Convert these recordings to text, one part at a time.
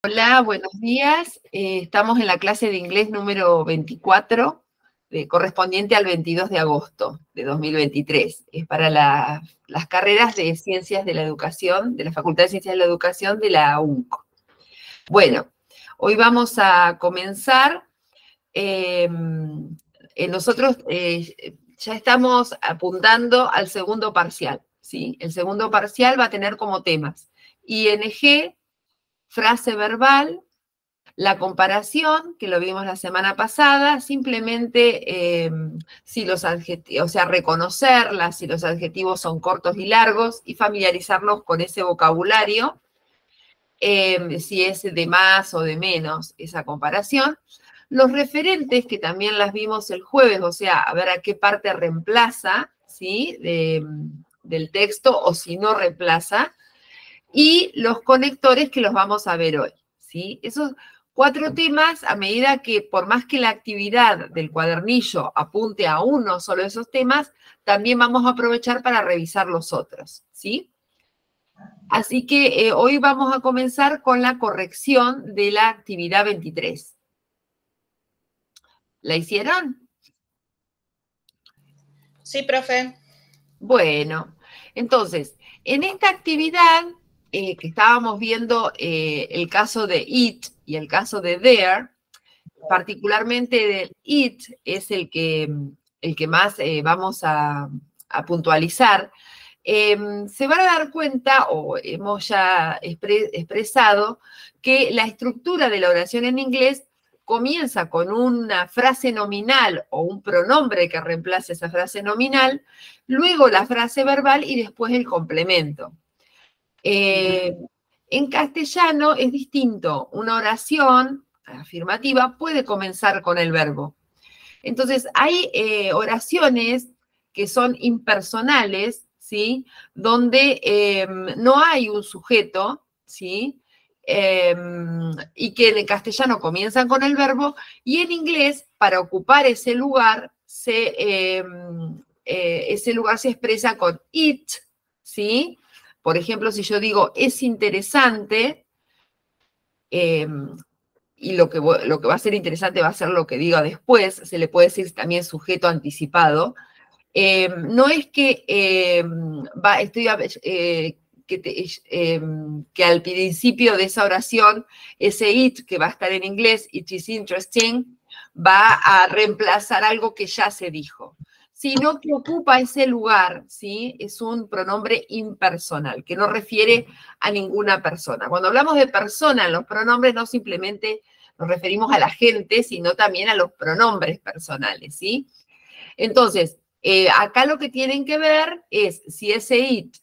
Hola, buenos días. Estamos en la clase de inglés número 24, correspondiente al 22 de agosto de 2023. Es para las carreras de Ciencias de la Educación, de la Facultad de Ciencias de la Educación de la UNCO. Bueno, hoy vamos a comenzar. Nosotros ya estamos apuntando al segundo parcial, ¿sí? El segundo parcial va a tener como temas ING, frase verbal, la comparación, que lo vimos la semana pasada, simplemente si los adjetivos, o sea, reconocerlas, si los adjetivos son cortos y largos, y familiarizarnos con ese vocabulario, si es de más o de menos esa comparación. Los referentes, que también las vimos el jueves, o sea, a ver a qué parte reemplaza, ¿sí? Del texto, o si no reemplaza, y los conectores, que los vamos a ver hoy, ¿sí? Esos 4 temas, a medida que, por más que la actividad del cuadernillo apunte a uno solo de esos temas, también vamos a aprovechar para revisar los otros, ¿sí? Así que hoy vamos a comenzar con la corrección de la actividad 23. ¿La hicieron? Sí, profe. Bueno, entonces, en esta actividad que estábamos viendo el caso de it y el caso de there, particularmente del it es el que más vamos a puntualizar. Se van a dar cuenta, o hemos ya expresado, que la estructura de la oración en inglés comienza con una frase nominal o un pronombre que reemplace esa frase nominal, luego la frase verbal y después el complemento. En castellano es distinto. Una oración afirmativa puede comenzar con el verbo. Entonces, hay oraciones que son impersonales, ¿sí? Donde no hay un sujeto, ¿sí? Y que en castellano comienzan con el verbo, y en inglés, para ocupar ese lugar, ese lugar se expresa con it, ¿sí? Por ejemplo, si yo digo, es interesante, y lo que va a ser interesante va a ser lo que diga después, se le puede decir también sujeto anticipado. No es que que al principio de esa oración, ese it que va a estar en inglés, it is interesting, va a reemplazar algo que ya se dijo, sino que ocupa ese lugar, ¿sí? Es un pronombre impersonal, que no refiere a ninguna persona. Cuando hablamos de persona en los pronombres, no simplemente nos referimos a la gente, sino también a los pronombres personales, ¿sí? Entonces, acá lo que tienen que ver es si ese it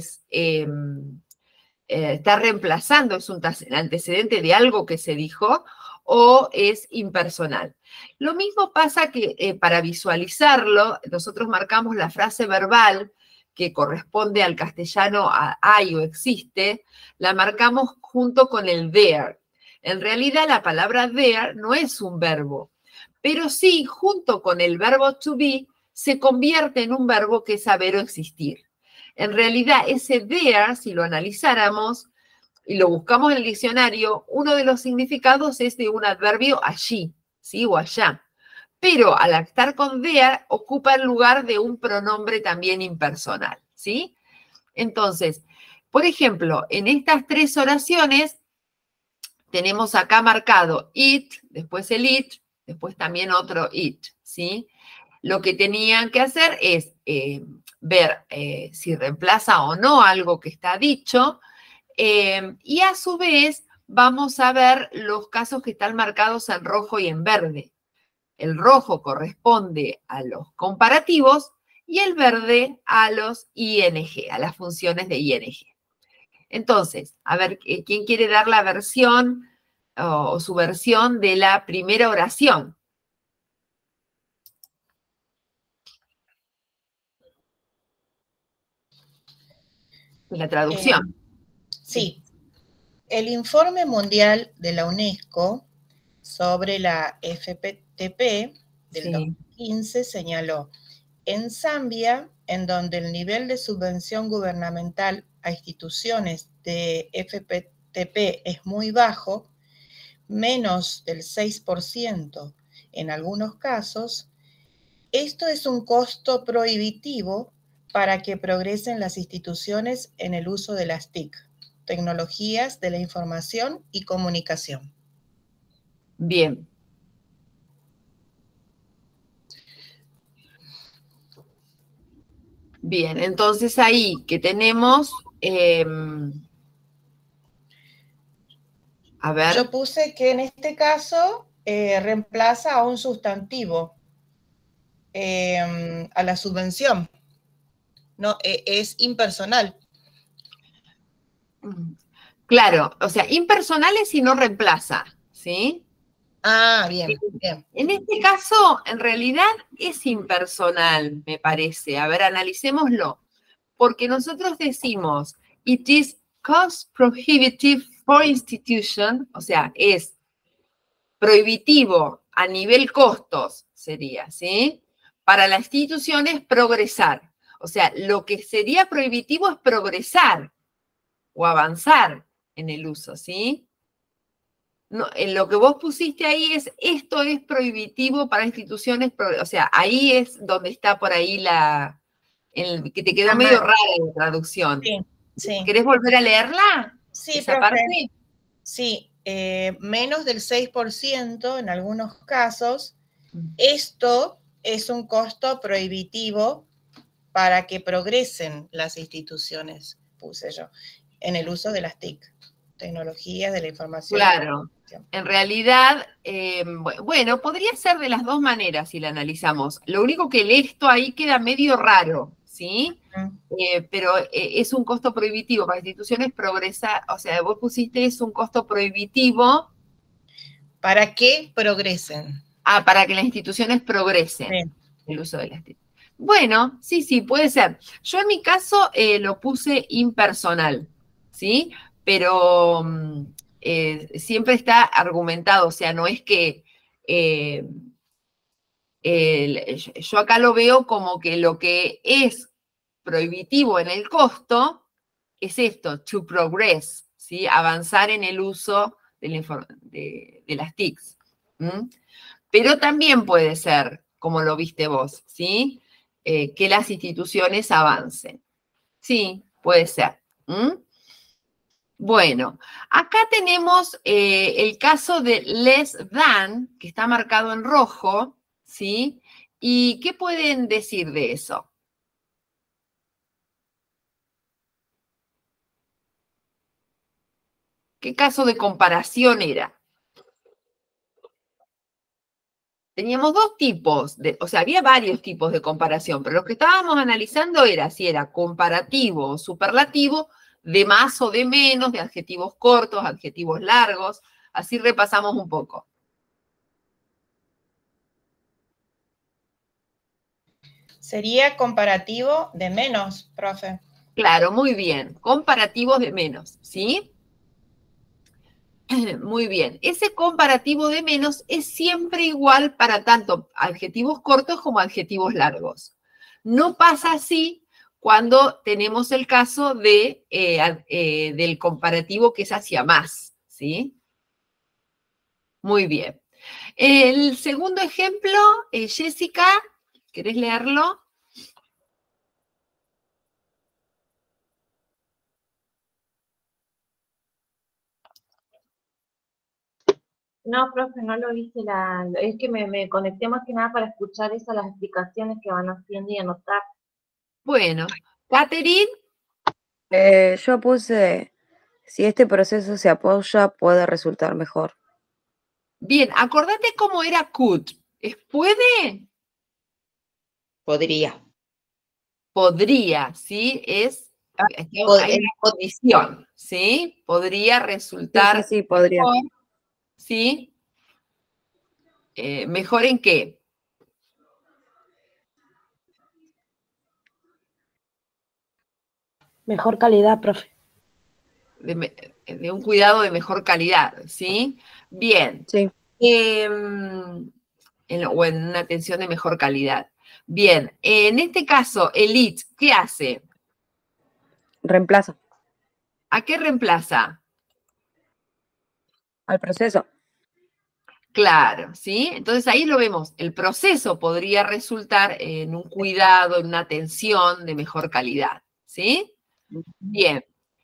está reemplazando, es un antecedente de algo que se dijo, o es impersonal. Lo mismo pasa que para visualizarlo, nosotros marcamos la frase verbal que corresponde al castellano a hay o existe, la marcamos junto con el there. En realidad la palabra there no es un verbo, pero sí, junto con el verbo to be, se convierte en un verbo que es haber o existir. En realidad, ese there, si lo analizáramos y lo buscamos en el diccionario, uno de los significados es de un adverbio allí, ¿sí? O allá. Pero al estar con there, ocupa el lugar de un pronombre también impersonal, ¿sí? Entonces, por ejemplo, en estas 3 oraciones, tenemos acá marcado it, después el it, después también otro it, ¿sí? Lo que tenían que hacer es ver si reemplaza o no algo que está dicho, y a su vez vamos a ver los casos que están marcados en rojo y en verde. El rojo corresponde a los comparativos y el verde a los ING, a las funciones de ING. Entonces, a ver, ¿quién quiere dar la versión o su versión de la primera oración? De la traducción. Sí. El informe mundial de la UNESCO sobre la FPTP del 2015 señaló: en Zambia, en donde el nivel de subvención gubernamental a instituciones de FPTP es muy bajo, menos del 6% en algunos casos, esto es un costo prohibitivo para que progresen las instituciones en el uso de las TIC, tecnologías de la información y comunicación. Bien. Bien, entonces ahí que tenemos, a ver. Yo puse que en este caso reemplaza a un sustantivo, a la subvención. No, es impersonal. Claro, o sea, impersonal es si no reemplaza, ¿sí? Ah, bien, bien. En este caso, en realidad es impersonal, me parece. A ver, analicémoslo. Porque nosotros decimos, it is cost prohibitive for institution, o sea, es prohibitivo a nivel costos, sería, ¿sí? Para la institución es progresar. O sea, lo que sería prohibitivo es progresar o avanzar en el uso, ¿sí? No, en lo que vos pusiste ahí es, esto es prohibitivo para instituciones, o sea, ahí es donde está por ahí que te quedó medio rara la traducción. Sí, sí. ¿Querés volver a leerla? Sí, ¿Esa profe. parte? Sí, menos del 6% en algunos casos. Esto es un costo prohibitivo para que progresen las instituciones, puse yo, en el uso de las TIC, tecnologías de la información. Claro. En realidad, bueno, podría ser de las dos maneras si la analizamos. Lo único que esto ahí queda medio raro, ¿sí? Pero es un costo prohibitivo para instituciones progresar, o sea, vos pusiste es un costo prohibitivo. ¿Para qué progresen? Ah, para que las instituciones progresen el uso de las TIC. Bueno, sí, puede ser. Yo en mi caso lo puse impersonal, ¿sí? Pero siempre está argumentado, o sea, no es que yo acá lo veo como que lo que es prohibitivo en el costo es esto, to progress, ¿sí? Avanzar en el uso de las TICs. Pero también puede ser, como lo viste vos, ¿sí? Que las instituciones avancen. Sí, puede ser. Bueno, acá tenemos el caso de less than, que está marcado en rojo, ¿sí? ¿Y qué pueden decir de eso? ¿Qué caso de comparación era? Teníamos dos tipos, o sea, había varios tipos de comparación, pero lo que estábamos analizando era si era comparativo o superlativo, de más o de menos, de adjetivos cortos, adjetivos largos. Así repasamos un poco. Sería comparativo de menos, profe. Claro, muy bien. Comparativos de menos, ¿sí? Muy bien. Ese comparativo de menos es siempre igual para tanto adjetivos cortos como adjetivos largos. No pasa así cuando tenemos el caso del comparativo que es hacia más, ¿sí? Muy bien. El segundo ejemplo, Jessica, ¿querés leerlo? No, profe, no lo hice. Es que me conecté más que nada para escuchar esas las explicaciones que van haciendo y anotar. Bueno, Catherine. Yo puse, si este proceso se apoya, puede resultar mejor. Bien, acordate cómo era could. ¿Es puede? Podría. Podría, ¿sí? Hay una condición, ¿sí? Podría resultar Sí, podría. mejor, ¿sí? ¿Mejor en qué? Mejor calidad, profe. De un cuidado de mejor calidad, ¿sí? Bien. Sí. O en una atención de mejor calidad. Bien, en este caso, el it, ¿qué hace? Reemplaza ¿A qué reemplaza? al proceso. Claro, ¿sí? Entonces ahí lo vemos. El proceso podría resultar en un cuidado, en una atención de mejor calidad, ¿sí? Bien.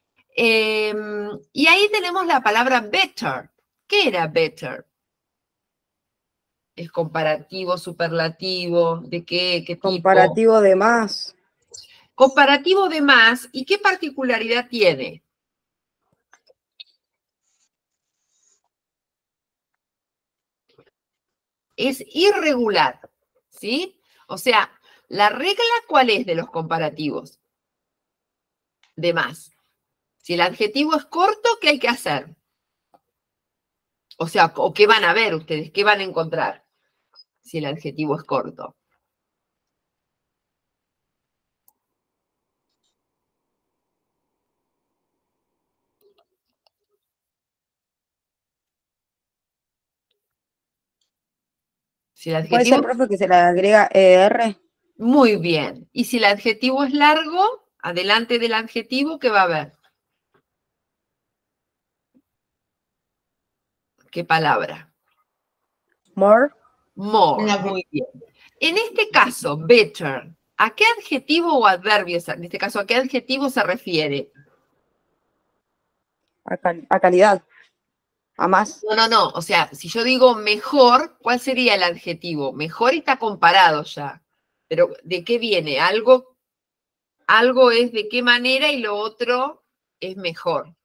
Y ahí tenemos la palabra better. ¿Qué era better? ¿Es comparativo, superlativo? ¿De qué tipo? Comparativo de más. Comparativo de más. ¿Y qué particularidad tiene? Es irregular, ¿sí? O sea, ¿la regla cuál es de los comparativos? De más. Si el adjetivo es corto, ¿qué hay que hacer? O sea, ¿o qué van a ver ustedes? ¿Qué van a encontrar si el adjetivo es corto? Si el ¿Puede ser, adjetivo... profe, que se le agrega ER? Muy bien. Y si el adjetivo es largo, adelante del adjetivo, ¿qué va a haber? ¿Qué palabra? More. More. Muy bien. En este caso, better, ¿a qué adjetivo o adverbio, en este caso, a qué adjetivo se refiere? A calidad. A más. No. O sea, si yo digo mejor, ¿cuál sería el adjetivo? Mejor está comparado ya. Pero ¿de qué viene? Algo es de qué manera y lo otro es mejor.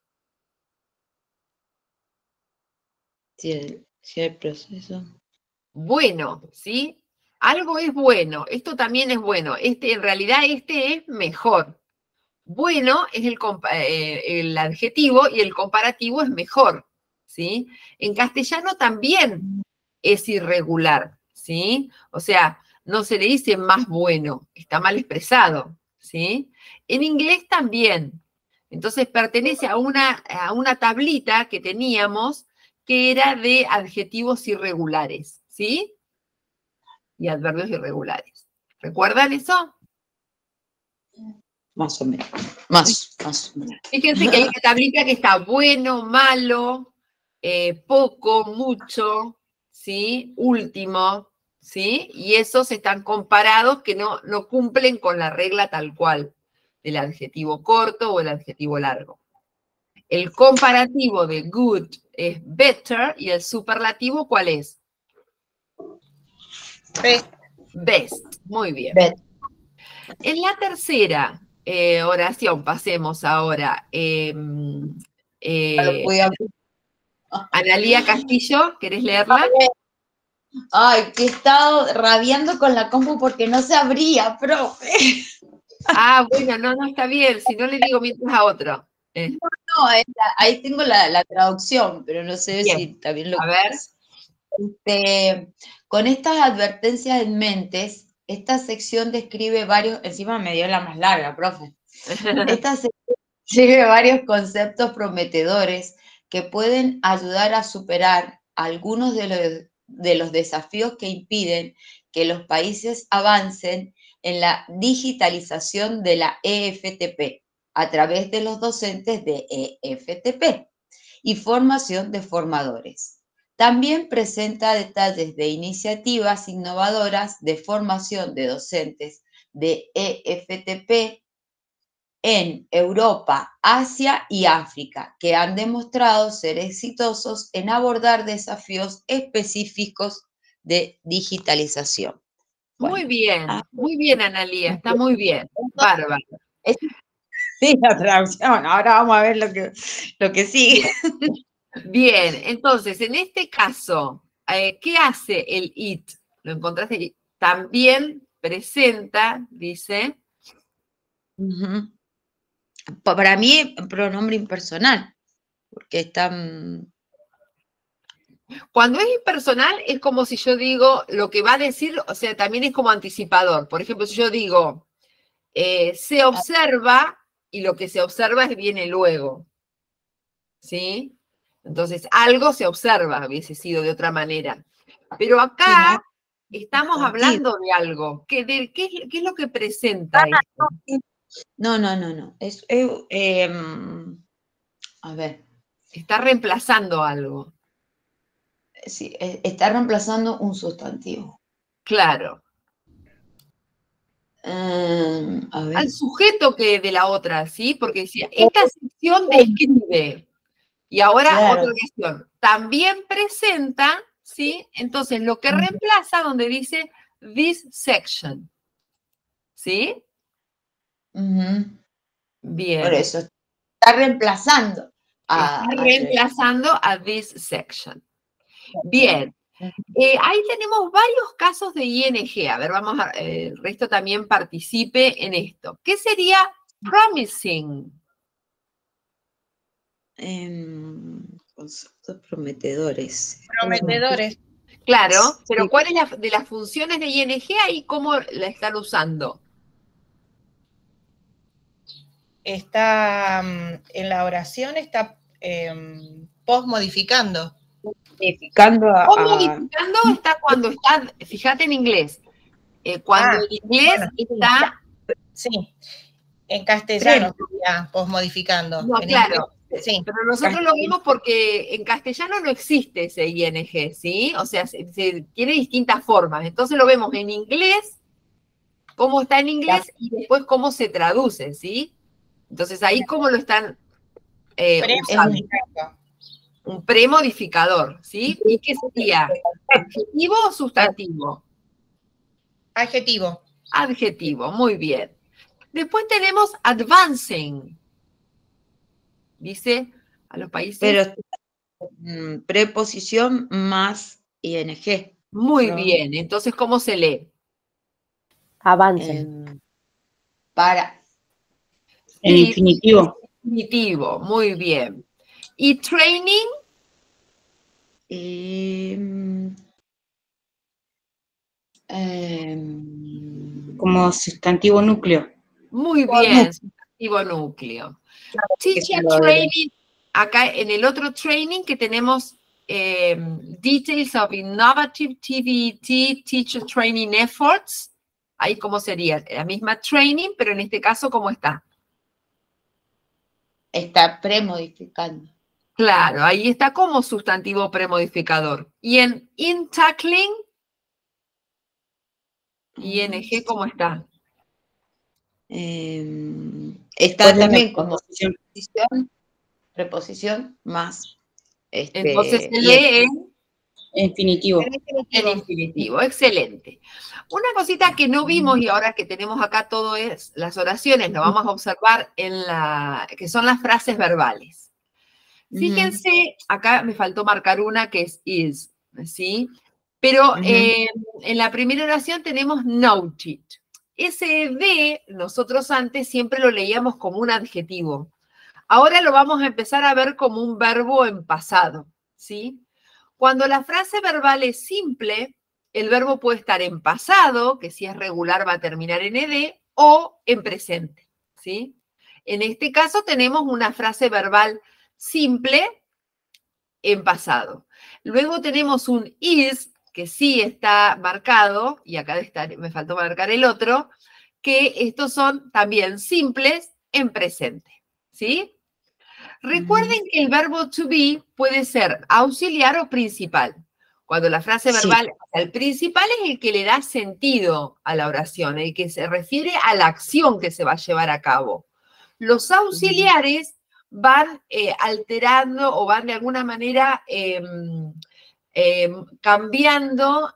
Si el proceso. Bueno, ¿sí? Algo es bueno. Esto también es bueno. En realidad, este es mejor. Bueno es el adjetivo y el comparativo es mejor, ¿sí? En castellano también es irregular, ¿sí? O sea, no se le dice más bueno, está mal expresado, ¿sí? En inglés también. Entonces pertenece a una tablita que teníamos que era de adjetivos irregulares, ¿sí? Y adverbios irregulares. ¿Recuerdan eso? Más o menos. Más o menos. Fíjense que hay una tablita que está bueno, malo, poco, mucho, ¿sí? Último, ¿sí? Y esos están comparados que no cumplen con la regla tal cual del adjetivo corto o el adjetivo largo. El comparativo de good es better y el superlativo, ¿cuál es? Best. Best. Muy bien. Bet. En la tercera oración, pasemos ahora. Analía Castillo, ¿querés leerla? Ay, que he estado rabiando con la compu porque no se abría, profe. Ah, bueno, no está bien, si no le digo mientras a otro. No, ahí tengo la traducción, pero no sé Bien. si también lo... A ver. Con estas advertencias en mente, esta sección describe varios, encima me dio la más larga, profe. Esta sección describe varios conceptos prometedores que pueden ayudar a superar algunos de los desafíos que impiden que los países avancen en la digitalización de la EFTP a través de los docentes de EFTP y formación de formadores. También presenta detalles de iniciativas innovadoras de formación de docentes de EFTP en Europa, Asia y África, que han demostrado ser exitosos en abordar desafíos específicos de digitalización. Muy bien, Analía, está muy bien. Bárbaro. Sí, la traducción. Ahora vamos a ver lo que sigue. Bien, entonces, en este caso, ¿qué hace el it? ¿Lo encontraste allí? También presenta, dice. Para mí, pronombre impersonal, porque están... Cuando es impersonal, es como si yo digo lo que va a decir, o sea, también es como anticipador. Por ejemplo, si yo digo, se observa, y lo que se observa viene luego. ¿Sí? Entonces, algo se observa, hubiese sido de otra manera. Pero acá estamos hablando de algo. ¿Qué es lo que presenta esto? No. A ver. Está reemplazando algo. Sí, está reemplazando un sustantivo. Claro. A ver. Al sujeto que de la otra, ¿sí? Porque decía, esta sección describe, y ahora Claro. otra cuestión, también presenta, ¿sí? Entonces lo que reemplaza donde dice this section, ¿sí? Por Bien. eso, está reemplazando Está reemplazando a this section. Bien. Ahí tenemos varios casos de ING. A ver, vamos a, el resto también participe en esto. ¿Qué sería promising? Conceptos prometedores. Prometedores. Claro, pero Sí. ¿cuál es de las funciones de ING ahí? ¿Cómo la están usando? Está en la oración, está posmodificando. Modificando Modificando está cuando está, fíjate en inglés, cuando en inglés bueno, está, sí, en castellano sería posmodificando. no, En claro, inglés, sí. pero nosotros lo vimos porque en castellano no existe ese ING, ¿sí? O sea, tiene distintas formas. Entonces lo vemos en inglés, cómo está en inglés y después cómo se traduce, ¿sí? Entonces ahí cómo lo están usando. Premodificando. Un premodificador, ¿sí? ¿Y qué sería? ¿Adjetivo o sustantivo? Adjetivo. Adjetivo, muy bien. Después tenemos advancing. Dice a los países. Pero preposición más ing. Muy bien. Entonces, ¿cómo se lee? Avancen. Para. En infinitivo. Infinitivo, muy bien. ¿Y training? Como sustantivo núcleo. Muy bien, sustantivo núcleo. Teacher training, acá en el otro training que tenemos details of innovative TVET teacher training efforts. Ahí cómo sería, la misma training, pero en este caso, ¿cómo está? Está premodificando. Claro, ahí está como sustantivo premodificador. Y en in tackling, ING, ¿cómo está? Está también como preposición más. Entonces se lee en Infinitivo. en infinitivo. Excelente. Una cosita que no vimos y ahora que tenemos acá todo es las oraciones, lo vamos a observar en que son las frases verbales. Fíjense, acá me faltó marcar una que es is, ¿sí? Pero en la primera oración tenemos noted. Ese de, nosotros antes siempre lo leíamos como un adjetivo. Ahora lo vamos a empezar a ver como un verbo en pasado, ¿sí? Cuando la frase verbal es simple, el verbo puede estar en pasado, que si es regular va a terminar en ed, o en presente, ¿sí? En este caso tenemos una frase verbal simple en pasado. Luego tenemos un is, que sí está marcado, y acá me faltó marcar el otro, que estos son también simples en presente, ¿sí? Recuerden que el verbo to be puede ser auxiliar o principal. Cuando la frase verbal, el principal es el que le da sentido a la oración, el que se refiere a la acción que se va a llevar a cabo. Los auxiliares van alterando o van de alguna manera cambiando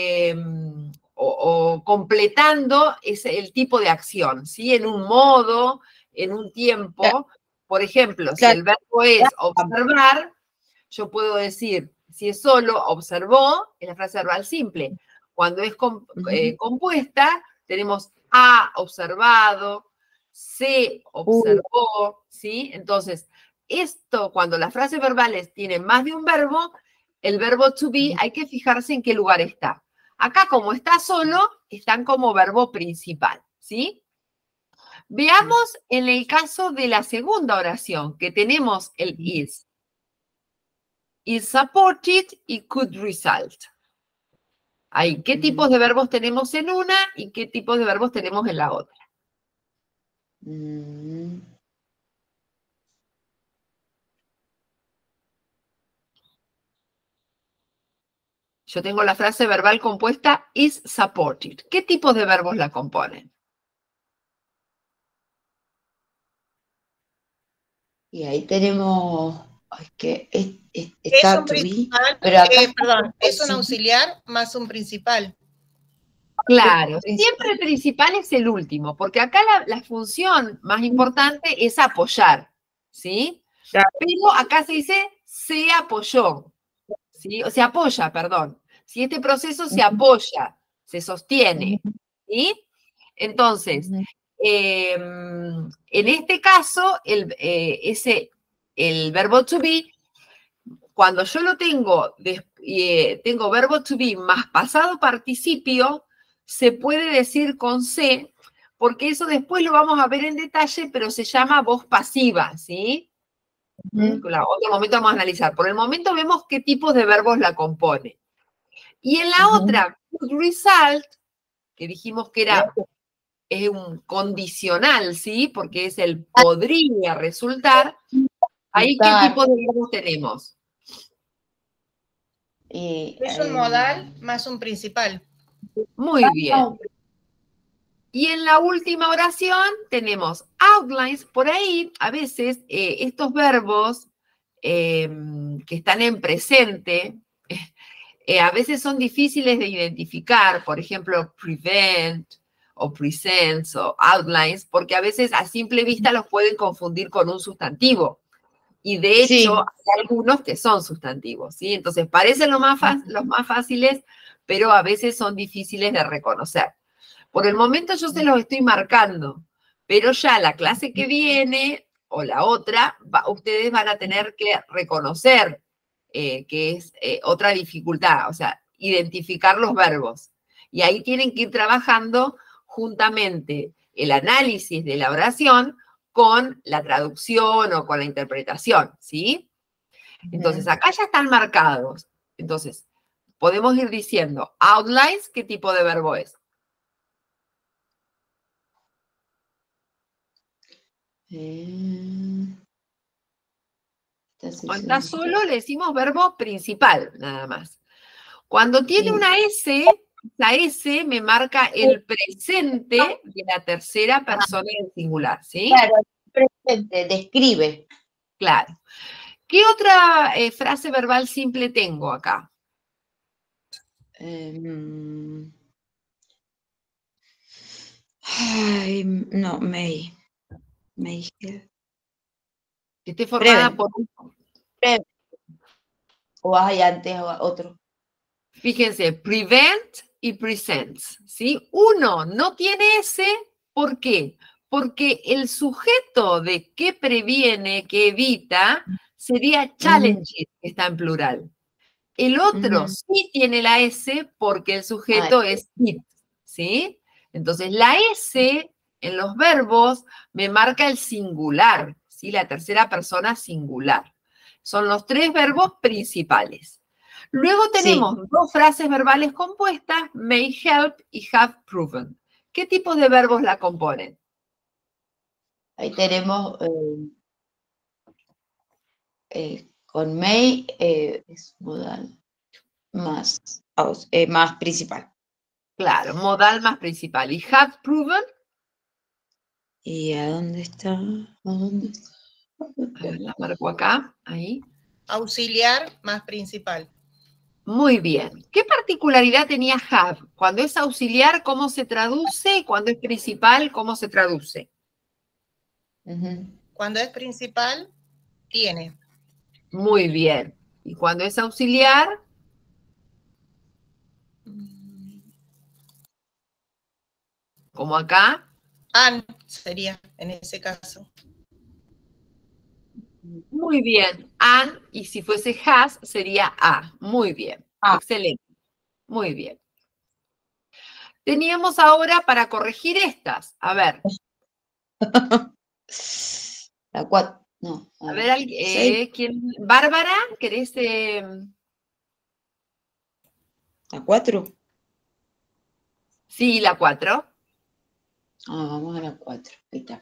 o completando el tipo de acción, ¿sí? En un modo, en un tiempo. Por ejemplo, si el verbo es observar, yo puedo decir, si es solo observó, es la frase verbal simple. Cuando es compuesta, tenemos ha observado, se observó, ¿sí? Entonces, esto, cuando las frases verbales tienen más de un verbo, el verbo to be hay que fijarse en qué lugar está. Acá, como está solo, están como verbo principal, ¿sí? Veamos en el caso de la segunda oración, que tenemos el is. Is supported y could result. Ahí, ¿qué tipos de verbos tenemos en una y qué tipos de verbos tenemos en la otra? Yo tengo la frase verbal compuesta is supported. ¿Qué tipos de verbos la componen? Y ahí tenemos, es que Es está un to be, principal, pero acá perdón, es un auxiliar más un principal. Claro, siempre el principal es el último, porque acá la función más importante es apoyar, ¿sí? Claro. Pero acá se dice se apoyó, ¿sí? O se apoya, perdón. Si este proceso se apoya, se sostiene, ¿sí? Entonces, en este caso, el verbo to be, cuando yo lo tengo, tengo verbo to be más pasado participio, se puede decir con se, porque eso después lo vamos a ver en detalle, pero se llama voz pasiva, ¿sí? Claro, otro momento vamos a analizar. Por el momento vemos qué tipos de verbos la compone. Y en la otra, could result, que dijimos que es un condicional, ¿sí? Porque es el podría resultar. Ahí, ¿qué tipo de verbos tenemos? Es un modal más un principal. Muy bien. Y en la última oración tenemos outlines. Por ahí, a veces, estos verbos que están en presente, a veces son difíciles de identificar. Por ejemplo, prevent o presents o outlines, porque a veces a simple vista los pueden confundir con un sustantivo. Y de hecho, Sí. hay algunos que son sustantivos, ¿sí? Entonces, parecen los más fáciles, pero a veces son difíciles de reconocer. Por el momento yo se los estoy marcando, pero ya la clase que viene o la otra, ustedes van a tener que reconocer que es otra dificultad, o sea, identificar los verbos. Y ahí tienen que ir trabajando juntamente el análisis de la oración con la traducción o con la interpretación, ¿sí? Entonces, acá ya están marcados. Entonces, podemos ir diciendo, outlines, ¿qué tipo de verbo es? Cuando está solo le decimos verbo principal, nada más. Cuando tiene una S, la S me marca el presente de la tercera persona del singular, ¿sí? Claro, presente, describe. Claro. ¿Qué otra frase verbal simple tengo acá? Ay, no, May. Que esté formada por un... O hay antes otro. Fíjense, prevent y presents, ¿sí? Uno no tiene S, ¿por qué? Porque el sujeto de que previene, que evita, sería challenges, que está en plural. El otro sí tiene la S porque el sujeto es it, ¿sí? Entonces, la S en los verbos me marca el singular, ¿sí? La tercera persona singular. Son los tres verbos principales. Luego tenemos dos frases verbales compuestas, may help y have proven. ¿Qué tipos de verbos la componen? Ahí tenemos con may es modal más principal. Claro, modal más principal. ¿Y have proven? ¿Y a dónde está? A ver, la marco acá, ahí. Auxiliar más principal. Muy bien. ¿Qué particularidad tenía have? Cuando es auxiliar, ¿cómo se traduce? Cuando es principal, ¿cómo se traduce? Cuando es principal, tiene. Muy bien. ¿Y cuando es auxiliar? Como acá. An sería en ese caso. Muy bien. An, y si fuese has, sería a. Muy bien. Excelente. Muy bien. Teníamos ahora para corregir estas. A ver. La 4. No. A ver, ¿quién? Bárbara, ¿querés? ¿La 4? Sí, la 4. Vamos a la 4. Ahí está.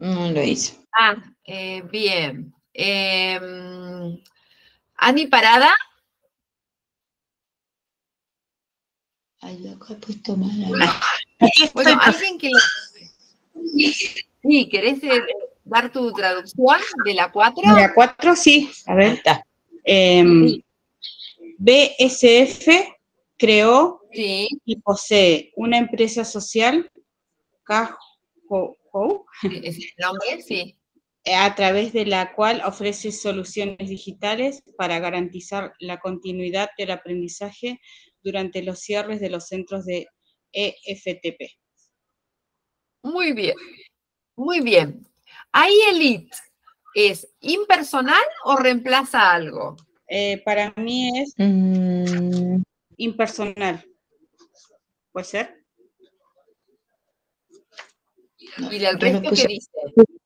No lo hice. Bien. Ani Parada. Ay, yo acá he puesto mal. Bueno, alguien que... Sí, ¿querés dar tu traducción de la 4? La 4, sí. A ver. Está. BSF creó Sí. y posee una empresa social, ¿Es el nombre? Sí. a través de la cual ofrece soluciones digitales para garantizar la continuidad del aprendizaje durante los cierres de los centros de EFTP. Muy bien, muy bien. ¿Ahí el it es impersonal o reemplaza algo? Para mí es impersonal. ¿Puede ser? ¿Y del Yo lo resto puse- qué dice?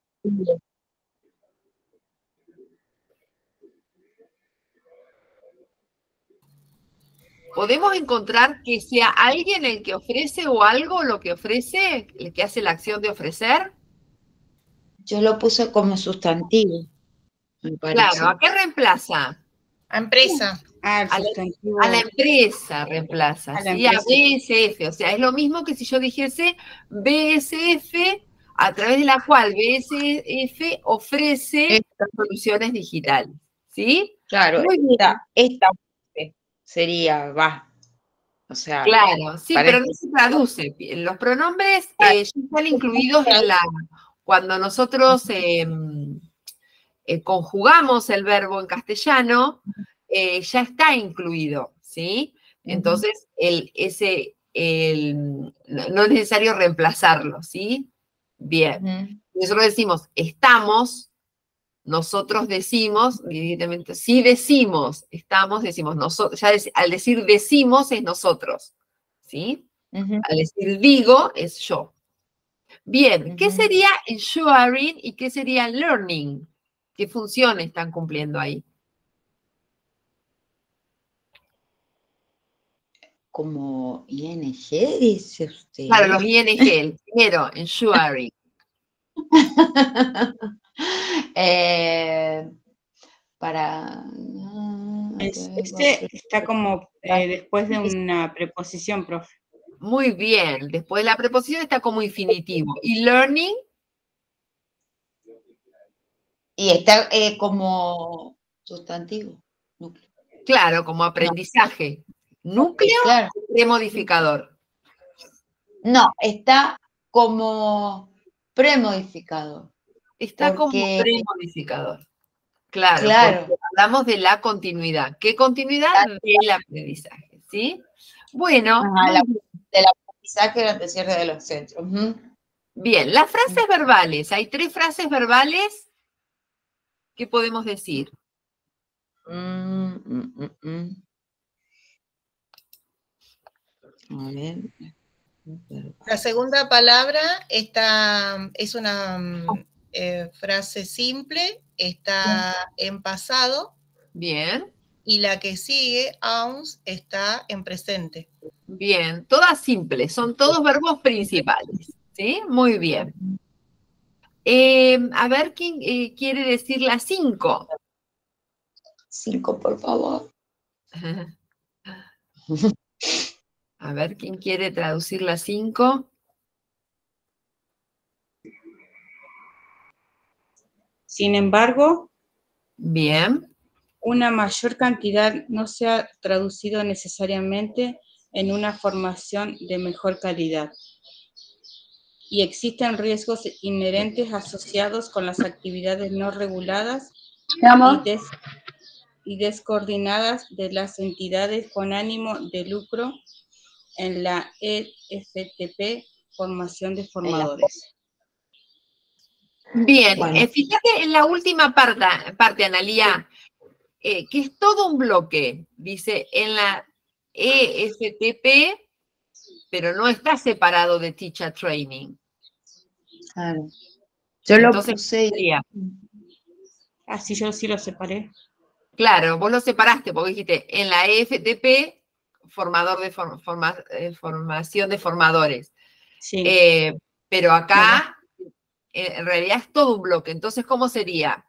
¿Podemos encontrar que sea alguien el que ofrece o algo lo que ofrece, el que hace la acción de ofrecer? Yo lo puse como sustantivo, me parece. Claro, ¿a qué reemplaza? A empresa. Ah, el A la- sustantivo. A la empresa reemplaza, A la ¿sí? A empresa. BSF, o sea, es lo mismo que si yo dijese BSF, a través de la cual BSF ofrece soluciones digitales, ¿sí? Claro, Muy bien. esta sería, o sea, Claro, sí, pero no parece. se traduce. Los pronombres ya están incluidos en la... Cuando nosotros conjugamos el verbo en castellano, ya está incluido, ¿sí? Entonces, no es necesario reemplazarlo, ¿sí? Bien. Nosotros decimos, estamos, nosotros decimos, evidentemente, si decimos, estamos, decimos nosotros, ya al decir decimos es nosotros, ¿sí? Al decir digo es yo. Bien, ¿qué sería ensuring y qué sería learning? ¿Qué funciones están cumpliendo ahí? Como ING, dice usted. Claro, los ING, el primero, ensuring. Para... Este está como después de una preposición, profe. Muy bien, después de la preposición está como infinitivo. ¿Y learning? Y está como sustantivo. Núcleo. Claro, como aprendizaje. ¿Núcleo Claro. o premodificador? No, está como premodificador. Está como Porque- premodificador. Claro, Claro. porque hablamos de la continuidad. ¿Qué continuidad? Del aprendizaje, ¿sí? Bueno, del aprendizaje durante el cierre de los centros. bien, las frases verbales. Hay 3 frases verbales. ¿Qué podemos decir? A ver. La segunda palabra es una frase simple, está en pasado. Bien. Y la que sigue, ounce, está en presente. Bien, todas simples, son todos verbos principales, ¿sí? Muy bien. A ver, ¿quién quiere decir la 5? 5, por favor. A ver, ¿quién quiere traducir la 5? Sin embargo, Bien. una mayor cantidad no se ha traducido necesariamente en una formación de mejor calidad. Y existen riesgos inherentes asociados con las actividades no reguladas y descoordinadas de las entidades con ánimo de lucro en la EFTP, formación de formadores. Bien, Bueno. fíjate en la última parte, Analía, que es todo un bloque. Dice, en la EFTP, pero no está separado de Teacher Training. Claro. Yo Entonces, lo puse. sería, Así yo sí lo separé. claro, vos lo separaste porque dijiste, en la EFTP, formador de formación de formadores. Sí. Pero acá en realidad es todo un bloque. Entonces, ¿cómo sería?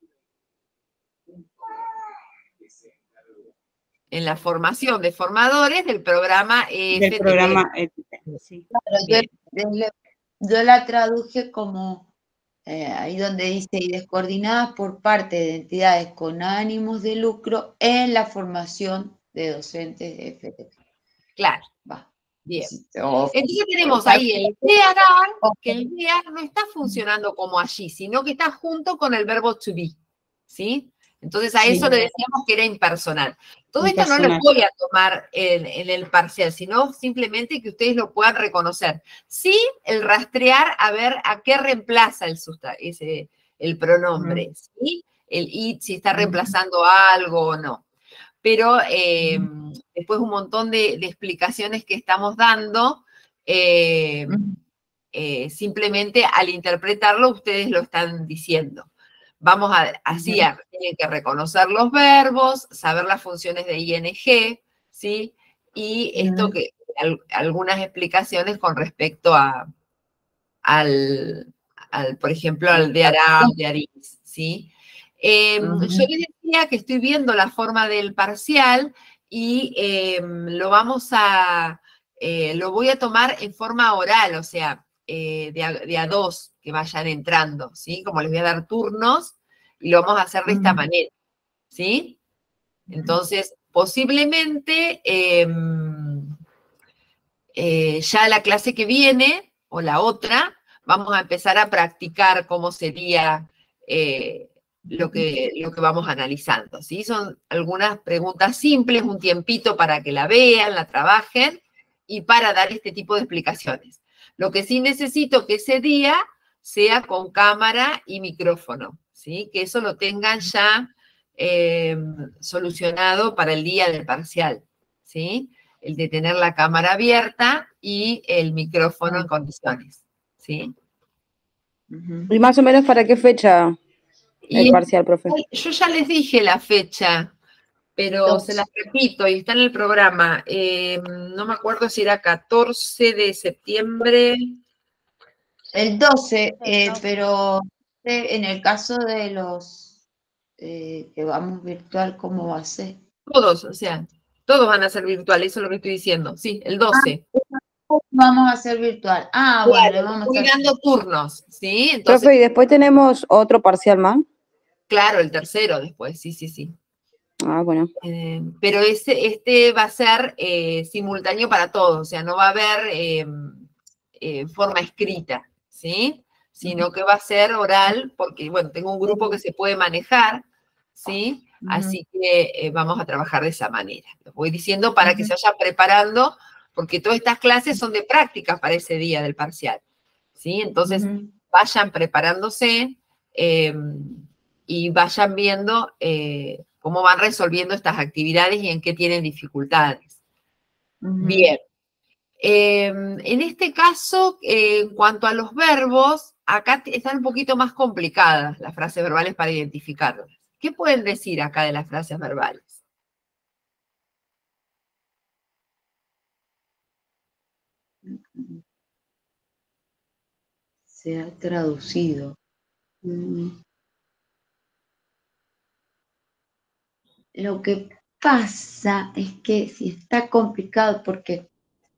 En la formación de formadores del programa Del programa FTP, sí. Claro, yo la traduje como, ahí donde dice, y descoordinadas por parte de entidades con ánimos de lucro en la formación de docentes de FTP. Claro. Va. Bien. Entonces tenemos ahí el DEAR, que el DEAR no está funcionando como allí, sino que está junto con el verbo to be, ¿sí? Entonces a eso le decíamos que era impersonal. Todo esto no lo voy a tomar en el parcial, sino simplemente que ustedes lo puedan reconocer. Sí, el rastrear a ver a qué reemplaza el pronombre, ¿sí? El it, si está reemplazando algo o no. Pero después un montón de explicaciones que estamos dando, simplemente al interpretarlo ustedes lo están diciendo. Vamos tienen que reconocer los verbos, saber las funciones de ing, ¿sí? Y esto algunas explicaciones con respecto por ejemplo, al de Arab, de Aris, ¿sí? Yo les decía que estoy viendo la forma del parcial y lo voy a tomar en forma oral, o sea, de a dos que vayan entrando, ¿sí? Como les voy a dar turnos y lo vamos a hacer de esta manera, ¿sí? Entonces, posiblemente ya la clase que viene o la otra, vamos a empezar a practicar cómo sería lo que vamos analizando, ¿sí? Son algunas preguntas simples, un tiempito para que la vean, la trabajen y para dar este tipo de explicaciones. Lo que sí necesito que ese día sea con cámara y micrófono, ¿sí? Que eso lo tengan ya solucionado para el día del parcial, ¿sí? El de tener la cámara abierta y el micrófono en condiciones, ¿sí? ¿Y más o menos para qué fecha el parcial, profe? Yo ya les dije la fecha, pero se las repito, y está en el programa. No me acuerdo si era 14 de septiembre. El 12, pero en el caso de los que vamos virtual, ¿cómo va a ser? Todos, o sea, todos van a ser virtuales, eso es lo que estoy diciendo. Sí, el 12. Vamos a hacer virtual. Ah, Claro, bueno, vamos voy dando turnos, ¿sí? Entonces, Profe, ¿y después tenemos otro parcial más? claro, el tercero después, sí. Ah, bueno. Pero este va a ser simultáneo para todos, o sea, no va a haber forma escrita, ¿sí? Sino que va a ser oral, porque, bueno, tengo un grupo que se puede manejar, ¿sí? Así que vamos a trabajar de esa manera. Lo voy diciendo para que se vayan preparando, porque todas estas clases son de prácticas para ese día del parcial, ¿sí? Entonces, vayan preparándose y vayan viendo cómo van resolviendo estas actividades y en qué tienen dificultades. Bien. En este caso, en cuanto a los verbos, acá están un poquito más complicadas las frases verbales para identificarlas. ¿Qué pueden decir acá de las frases verbales? Se ha traducido. Lo que pasa es que si está complicado porque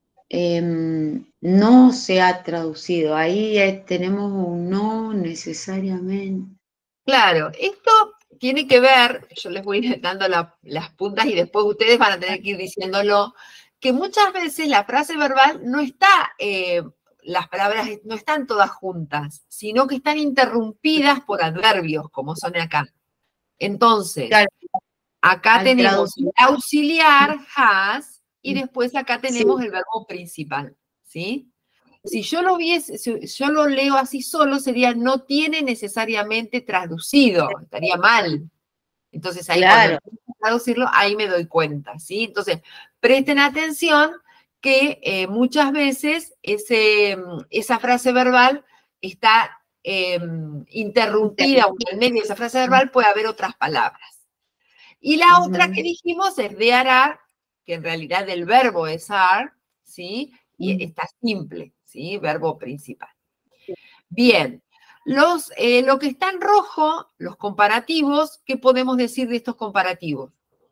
no se ha traducido, ahí tenemos un no necesariamente. Claro, esto tiene que ver, yo les voy dando las puntas y después ustedes van a tener que ir diciéndolo, que muchas veces la frase verbal no está, las palabras no están todas juntas, sino que están interrumpidas por adverbios, como son acá. Entonces, Claro. Acá tenemos el auxiliar, has, y después acá tenemos el verbo principal, ¿sí? Si yo lo leo así solo, sería no tiene necesariamente traducido, estaría mal. Entonces ahí cuando empiezo a traducirlo, ahí me doy cuenta, ¿sí? Entonces, presten atención que muchas veces esa frase verbal está interrumpida, o en medio de esa frase verbal puede haber otras palabras. Y la otra que dijimos es de arar, que en realidad el verbo es ar, ¿sí? Y está simple, ¿sí? Verbo principal. Bien, Lo que está en rojo, los comparativos, ¿qué podemos decir de estos comparativos?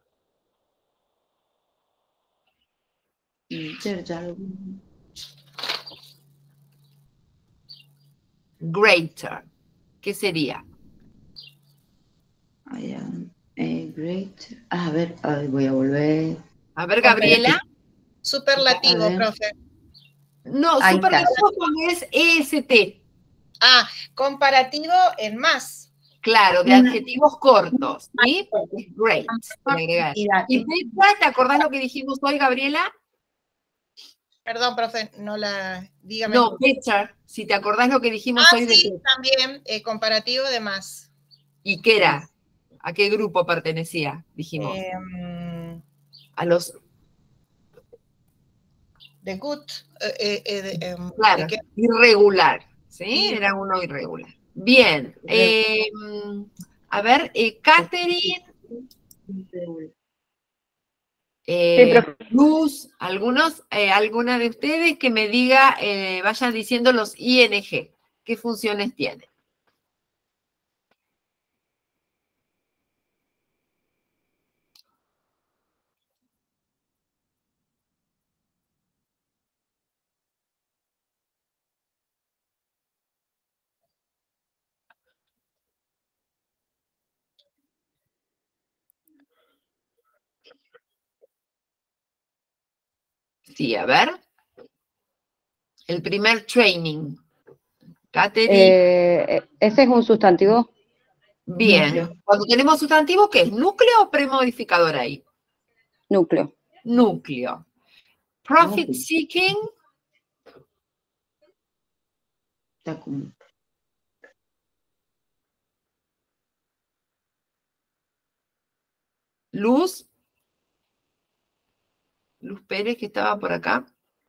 Greater. ¿Qué sería? Great. A ver, voy a volver. A ver, Gabriela. Superlativo, A ver. profe. No, Ahí está. superlativo como es EST. Ah, comparativo en más. Claro, de adjetivos cortos, ¿sí? Porque es great. ¿Y better, te acordás lo que dijimos hoy, Gabriela? Perdón, profe, no la... Dígame. No, better. Si te acordás lo que dijimos hoy sí, de... también, comparativo de más. ¿Y qué era? ¿A qué grupo pertenecía? Dijimos. A los... De good. Claro, irregular, ¿sí? Ir- Era uno irregular. Bien. A ver, Catherine... Luz, alguna de ustedes que me diga, vayan diciendo los ING, ¿qué funciones tienen? Sí, a ver. El primer training. Catherine. Ese es un sustantivo. Bien. Núcleo. Cuando tenemos sustantivo, ¿qué es? ¿Núcleo o premodificador ahí? Núcleo. Núcleo. Profit seeking. Está como... Luz. Luz Pérez, que estaba por acá.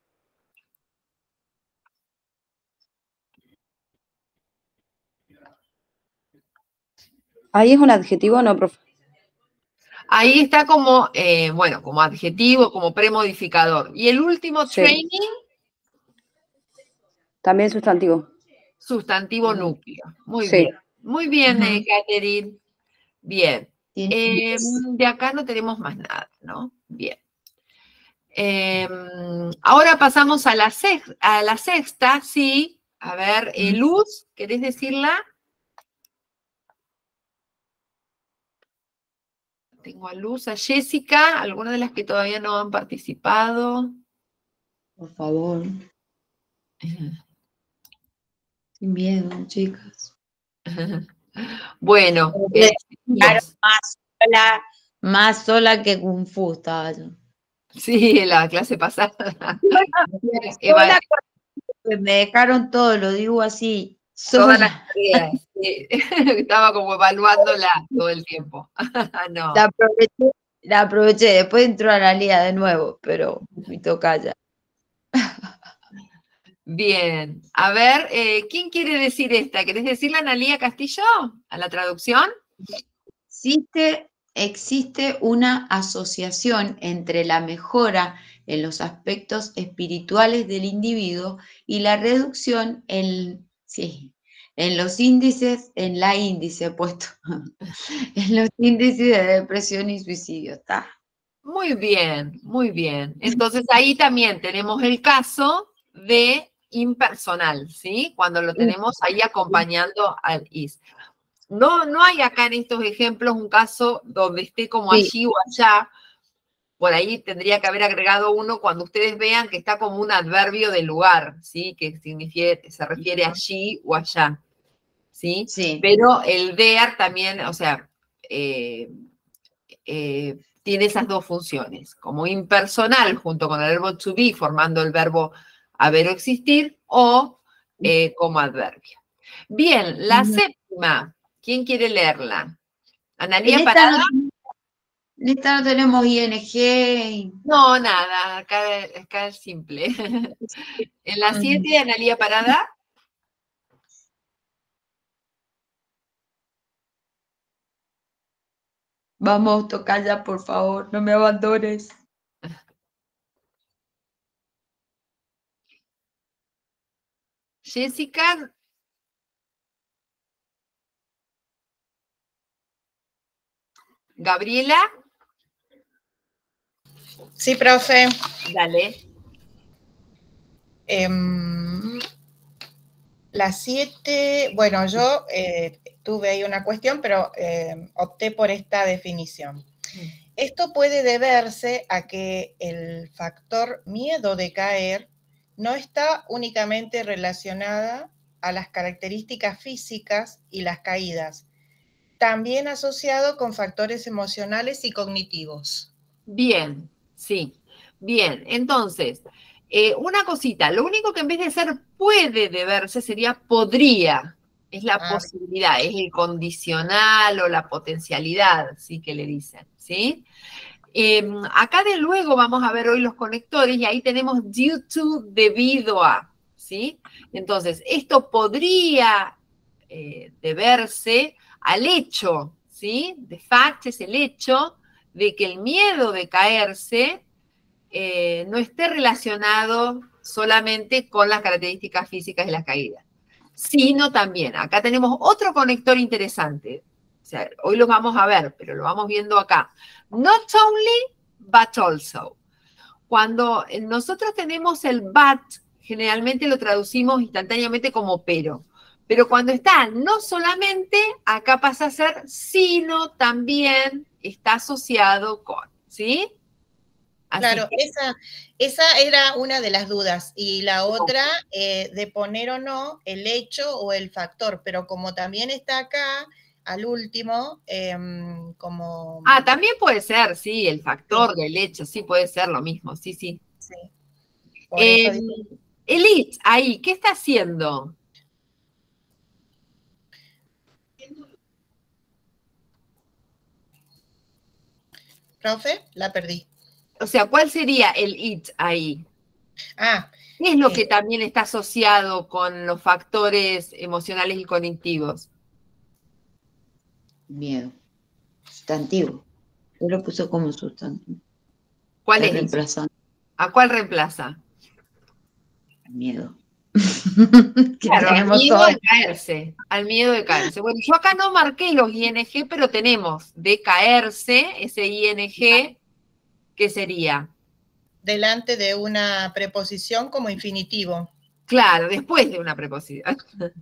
Ahí es un adjetivo, no, profe. Ahí está como, bueno, como adjetivo, como premodificador. Y el último Sí. training, También sustantivo. sustantivo núcleo. Muy Sí. bien. Muy bien, Catherine. Bien. Tiene- De acá no tenemos más nada, ¿no? Bien. Ahora pasamos a la sexta, sí. A ver, Luz, ¿querés decirla? Tengo a Luz, a Jessica, algunas de las que todavía no han participado. Por favor. Sin miedo, chicas. Bueno, Claro, más sola que Kung Fu estaba yo. sí, en la clase pasada. Sola, me dejaron todo, lo digo así. Todas las Sola. tareas. Sí. Estaba como evaluándola todo el tiempo. No. La aproveché, después entró a la liga de nuevo, pero me toca ya. Bien. A ver, ¿quién quiere decir esta? ¿Querés decirla, Analía Castillo? ¿A la traducción? Existe una asociación entre la mejora en los aspectos espirituales del individuo y la reducción en los índices, en los índices de depresión y suicidio. ¿Está? Muy bien, muy bien. Entonces ahí también tenemos el caso de impersonal, ¿sí? Cuando lo tenemos ahí acompañando al is. No hay acá en estos ejemplos un caso donde esté como Sí. allí o allá. Por ahí tendría que haber agregado uno cuando ustedes vean que está como un adverbio de lugar, ¿sí? Que se refiere allí o allá, ¿sí? Sí. Pero el there también, o sea, tiene esas dos funciones, como impersonal junto con el verbo to be, formando el verbo haber o existir, o como adverbio. Bien, la séptima, ¿quién quiere leerla? ¿Analía Parada? En esta no tenemos ING. No, nada, acá es simple. En la 7, Analía Parada. Vamos, tocaya, por favor, no me abandones. Jessica, Gabriela. Sí, profe. Dale. La 7, bueno, yo tuve ahí una cuestión, pero opté por esta definición. Esto puede deberse a que el factor miedo de caer no está únicamente relacionada a las características físicas y las caídas, también asociado con factores emocionales y cognitivos. Bien, sí. Bien, entonces, una cosita, lo único que en vez de ser puede deberse sería podría. Es la posibilidad, es el condicional o la potencialidad, sí que le dicen, ¿sí? Acá de luego vamos a ver hoy los conectores y ahí tenemos due to, debido a, ¿sí? Entonces, esto podría deberse al hecho, ¿sí? The fact es el hecho de que el miedo de caerse no esté relacionado solamente con las características físicas de las caídas, sino también, acá tenemos otro conector interesante, o sea, hoy los vamos a ver, pero lo vamos viendo acá. Not only, but also. Cuando nosotros tenemos el but, generalmente lo traducimos instantáneamente como pero. Pero cuando está no solamente, acá pasa a ser sino también está asociado con, ¿sí? Así claro, que, esa era una de las dudas. Y la otra, de poner o no el hecho o el factor. Pero como también está acá, al último, como... también puede ser, sí, el factor del hecho, sí, puede ser lo mismo, sí, sí. Sí. Por eso dice... El it, ahí, ¿qué está haciendo? Profe, la perdí. O sea, ¿cuál sería el it ahí? ¿Qué es lo que también está asociado con los factores emocionales y cognitivos? Miedo. Sustantivo. Yo lo puse como sustantivo. ¿Cuál Está es? reemplazando. ¿A cuál reemplaza? Miedo. Claro, al miedo de caerse, al miedo de caerse. Bueno, yo acá no marqué los ING, pero tenemos de caerse, ese ING, ¿qué sería? Delante de una preposición como infinitivo. Claro, después de una preposición.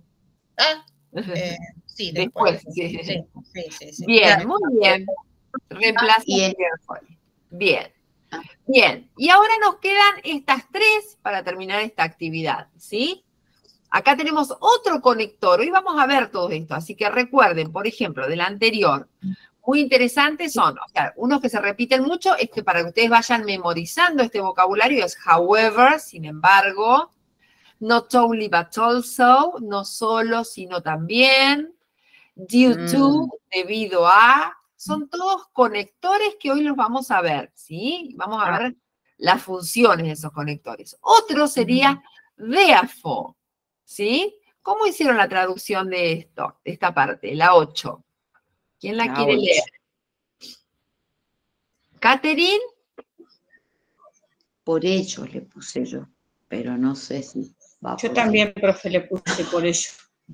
Sí, después. Sí. Bien, claro. Muy bien. Reemplaza Bien. Bien, y ahora nos quedan estas tres para terminar esta actividad, ¿sí? Acá tenemos otro conector, hoy vamos a ver todo esto, así que recuerden, por ejemplo, del anterior, muy interesantes son, o sea, unos que se repiten mucho, es que para que ustedes vayan memorizando este vocabulario es however, sin embargo, not only but also, no solo, sino también, due to, debido a, son todos conectores que hoy los vamos a ver, ¿sí? Vamos a ver las funciones de esos conectores. Otro sería therefore, ¿sí? ¿Cómo hicieron la traducción de esto, de esta parte, la 8? ¿Quién la quiere leer? ¿Catherine? Por ello le puse yo, pero no sé si va Yo también, profe, le puse por ello.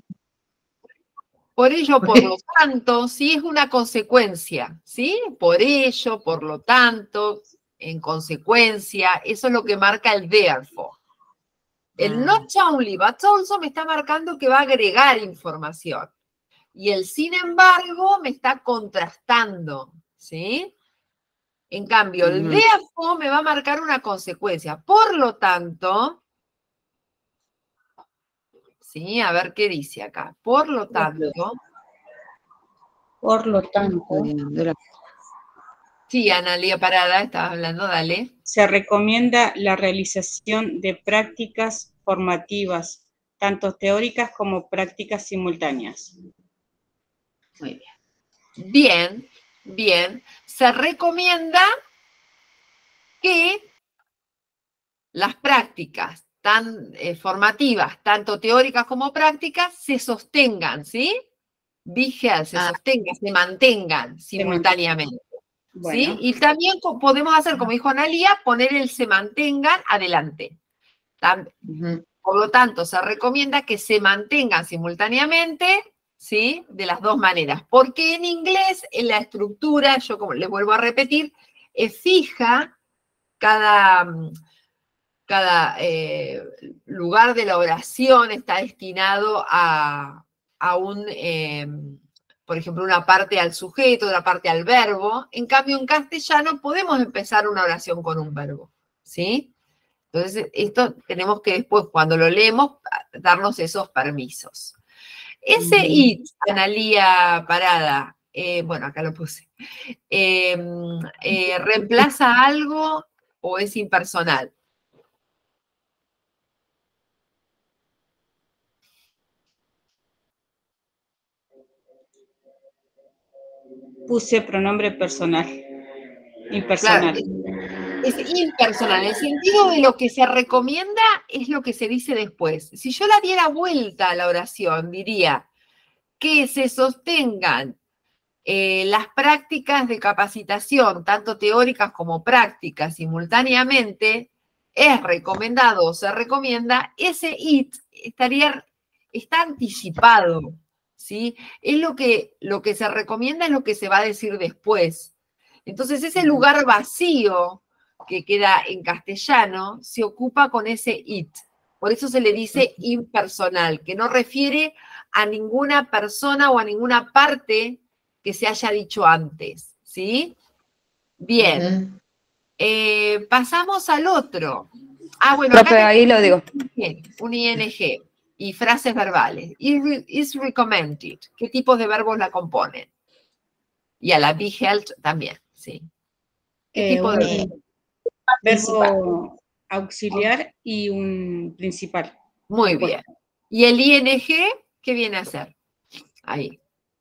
Por ello, por lo tanto, sí es una consecuencia, ¿sí? Por ello, por lo tanto, en consecuencia, eso es lo que marca el therefore. El not only but also me está marcando que va a agregar información. Y el sin embargo me está contrastando, ¿sí? En cambio, el therefore me va a marcar una consecuencia. Por lo tanto, ¿sí? A ver qué dice acá. Por lo tanto. Por lo tanto. Sí, Analia Parada, estabas hablando, dale. Se recomienda la realización de prácticas formativas, tanto teóricas como prácticas simultáneas. Muy bien. Bien, bien. Se recomienda que las prácticas formativas, tanto teóricas como prácticas, se sostengan, ¿sí? Se sostengan, se mantengan simultáneamente. Bueno. ¿Sí? Y también podemos hacer, como dijo Analia, poner el se mantengan adelante. Por lo tanto, se recomienda que se mantengan simultáneamente, ¿sí? De las dos maneras. Porque en inglés, en la estructura, yo como les vuelvo a repetir, es fija cada lugar de la oración está destinado a por ejemplo, una parte al sujeto, otra parte al verbo. En cambio, en castellano podemos empezar una oración con un verbo, ¿sí? Entonces, esto tenemos que después, cuando lo leemos, darnos esos permisos. Ese it, Analía Parada, bueno, acá lo puse, ¿reemplaza algo o es impersonal? Puse pronombre personal, impersonal. Claro, es impersonal. En el sentido de lo que se recomienda es lo que se dice después. Si yo la diera vuelta a la oración, diría que se sostengan las prácticas de capacitación, tanto teóricas como prácticas, simultáneamente, es recomendado o se recomienda, ese it está anticipado, ¿sí? Es lo que se recomienda, es lo que se va a decir después. Entonces, ese lugar vacío que queda en castellano se ocupa con ese it. Por eso se le dice impersonal, que no refiere a ninguna persona o a ninguna parte que se haya dicho antes, ¿sí? Bien. Pasamos al otro. Ah, bueno, Profe, acá ahí lo digo. Un ing y frases verbales. Is recommended. ¿Qué tipos de verbos la componen? Y a la be held también, sí. ¿Qué tipo de Verbo auxiliar y un principal. Muy bien. ¿Y el ing qué viene a hacer? Ahí.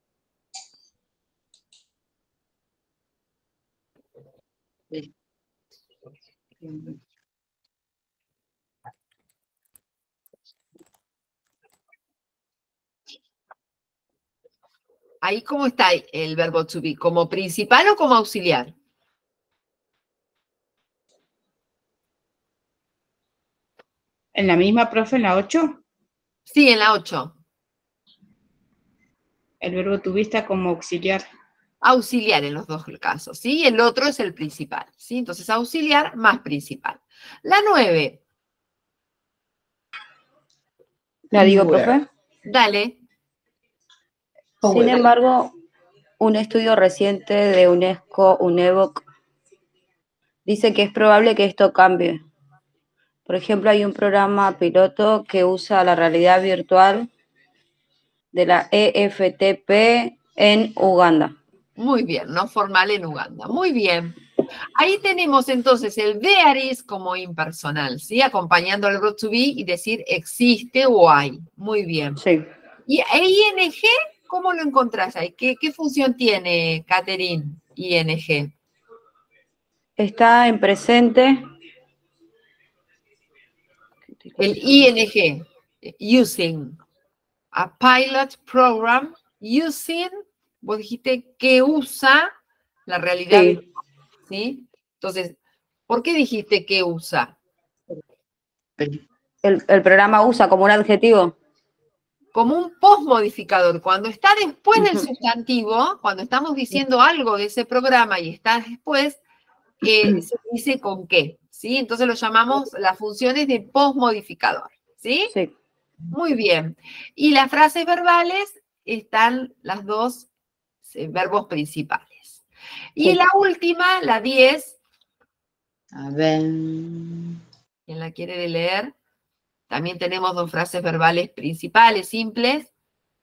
Ahí, ¿cómo está el verbo to be? ¿Como principal o como auxiliar? ¿En la misma, profe, en la 8? Sí, en la 8. El verbo to be está como auxiliar. Auxiliar en los dos casos, ¿sí? El otro es el principal, ¿sí? Entonces, auxiliar más principal. La 9. ¿La digo, profe? Dale. Sin embargo, un estudio reciente de UNESCO, UNEVOC, dice que es probable que esto cambie. Por ejemplo, hay un programa piloto que usa la realidad virtual de la EFTP en Uganda. Muy bien, no formal en Uganda. Muy bien. Ahí tenemos entonces el there is como impersonal, ¿sí? Acompañando al verbo to be y decir existe o hay. Muy bien. Sí. ¿Y ing cómo lo encontrás ahí? ¿Qué función tiene, Catherine, ing? Está en presente. El ing, using. A pilot program using, vos dijiste que usa la realidad, Sí. ¿sí? Entonces, ¿por qué dijiste que usa? El programa usa como un adjetivo. Como un postmodificador. Cuando está después del sustantivo, cuando estamos diciendo algo de ese programa y está después, se dice con qué, ¿sí? Entonces lo llamamos las funciones de postmodificador, ¿sí? Sí. Muy bien. Y las frases verbales están las dos verbos principales. Y Sí. la última, la 10. A ver. ¿Quién la quiere leer? También tenemos dos frases verbales principales, simples.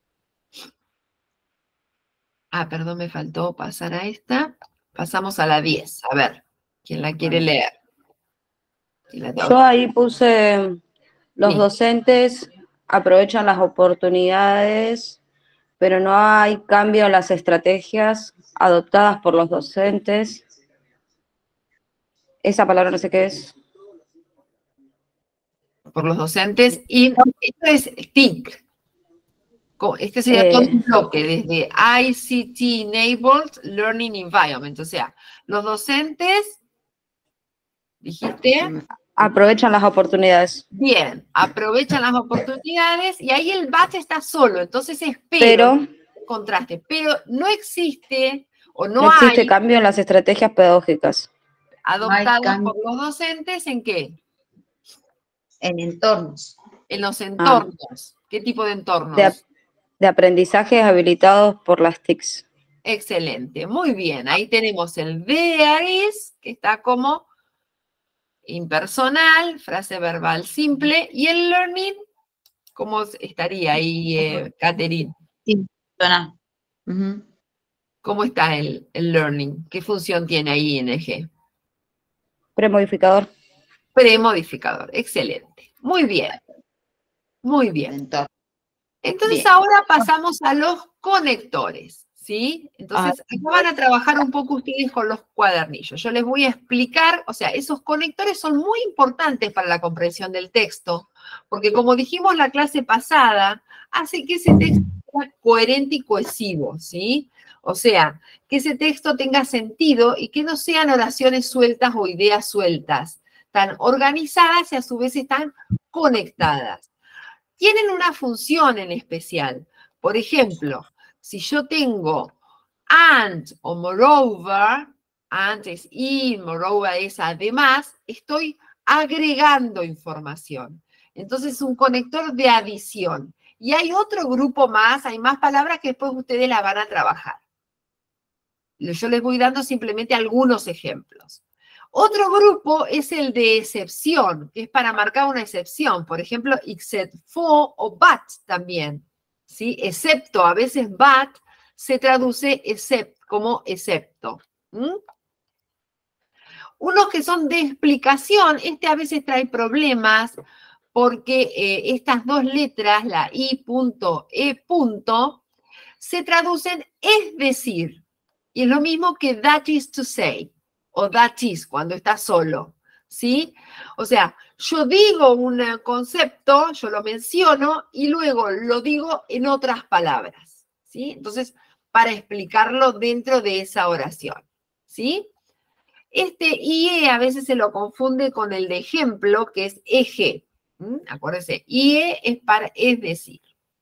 Ah, perdón, me faltó pasar a esta. Pasamos a la 10. A ver, ¿quién la quiere leer? Yo ahí puse, los Sí. docentes aprovechan las oportunidades, pero no hay cambio en las estrategias adoptadas por los docentes. Esa palabra no sé qué es. Por los docentes. Y esto es TIC. Este sería todo un bloque, desde ICT Enabled Learning Environment. O sea, los docentes, dijiste, Aprovechan las oportunidades. Bien, aprovechan las oportunidades y ahí el but está solo, entonces espero contraste, pero no existe o no existe hay cambio en las estrategias pedagógicas adoptadas por los docentes ¿en qué? En entornos. En los entornos. ¿Qué tipo de entornos? De aprendizajes habilitados por las TICs. Excelente, muy bien. Ahí tenemos el there is, que está como impersonal, frase verbal simple, y el learning, ¿cómo estaría ahí, Catherine? Impersonal. ¿Cómo está el learning? ¿Qué función tiene ahí ING? Premodificador. Premodificador, excelente. Muy bien. Muy bien. Entonces Bien. ahora pasamos a los conectores, ¿sí? Entonces acá van a trabajar un poco ustedes con los cuadernillos. Yo les voy a explicar, o sea, esos conectores son muy importantes para la comprensión del texto, porque como dijimos la clase pasada, hace que ese texto sea coherente y cohesivo, ¿sí? O sea, que ese texto tenga sentido y que no sean oraciones sueltas o ideas sueltas, tan organizadas y a su vez están conectadas. Tienen una función en especial. Por ejemplo, si yo tengo and o moreover, and es y, moreover es además, estoy agregando información. Entonces es un conector de adición. Y hay otro grupo más, hay más palabras que después ustedes las van a trabajar. Yo les voy dando simplemente algunos ejemplos. Otro grupo es el de excepción, que es para marcar una excepción. Por ejemplo, except for o but también. ¿Sí? Excepto, a veces but se traduce except como excepto. Unos que son de explicación, a veces trae problemas porque estas dos letras, la I punto, E punto, se traducen es decir. Y es lo mismo que that is to say. O that is, cuando está solo, ¿sí? O sea, yo digo un concepto, yo lo menciono y luego lo digo en otras palabras, ¿sí? Entonces, para explicarlo dentro de esa oración, ¿sí? IE a veces se lo confunde con el de ejemplo, que es EG. Acuérdense, IE es decir.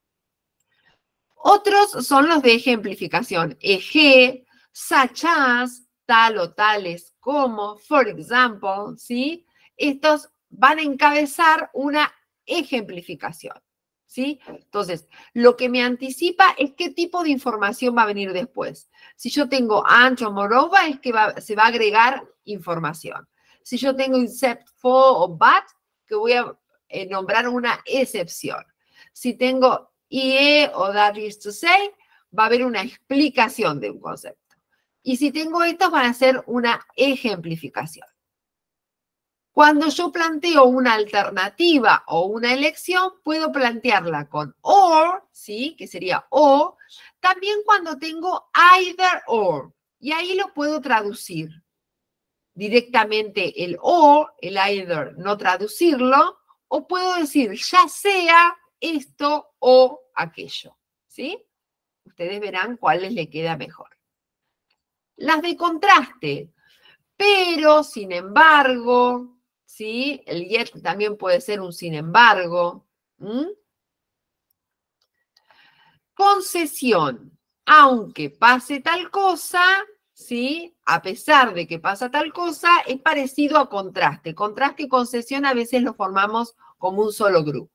Otros son los de ejemplificación, EG, such as, tal o tales como, for example, ¿sí? Estos van a encabezar una ejemplificación, ¿sí? Entonces, lo que me anticipa es qué tipo de información va a venir después. Si yo tengo and o moreover, es que se va a agregar información. Si yo tengo except for o but, que voy a nombrar una excepción. Si tengo IE o that is to say, va a haber una explicación de un concepto. Y si tengo estos, van a ser una ejemplificación. Cuando yo planteo una alternativa o una elección, puedo plantearla con or, ¿sí? Que sería o. También cuando tengo either or. Y ahí lo puedo traducir. Directamente el or, el either, no traducirlo. O puedo decir ya sea esto o aquello, ¿sí? Ustedes verán cuál les queda mejor. Las de contraste, pero, sin embargo, ¿sí? El yet también puede ser un sin embargo. Concesión, aunque pase tal cosa, ¿sí? A pesar de que pasa tal cosa, es parecido a contraste. Contraste y concesión a veces lo formamos como un solo grupo.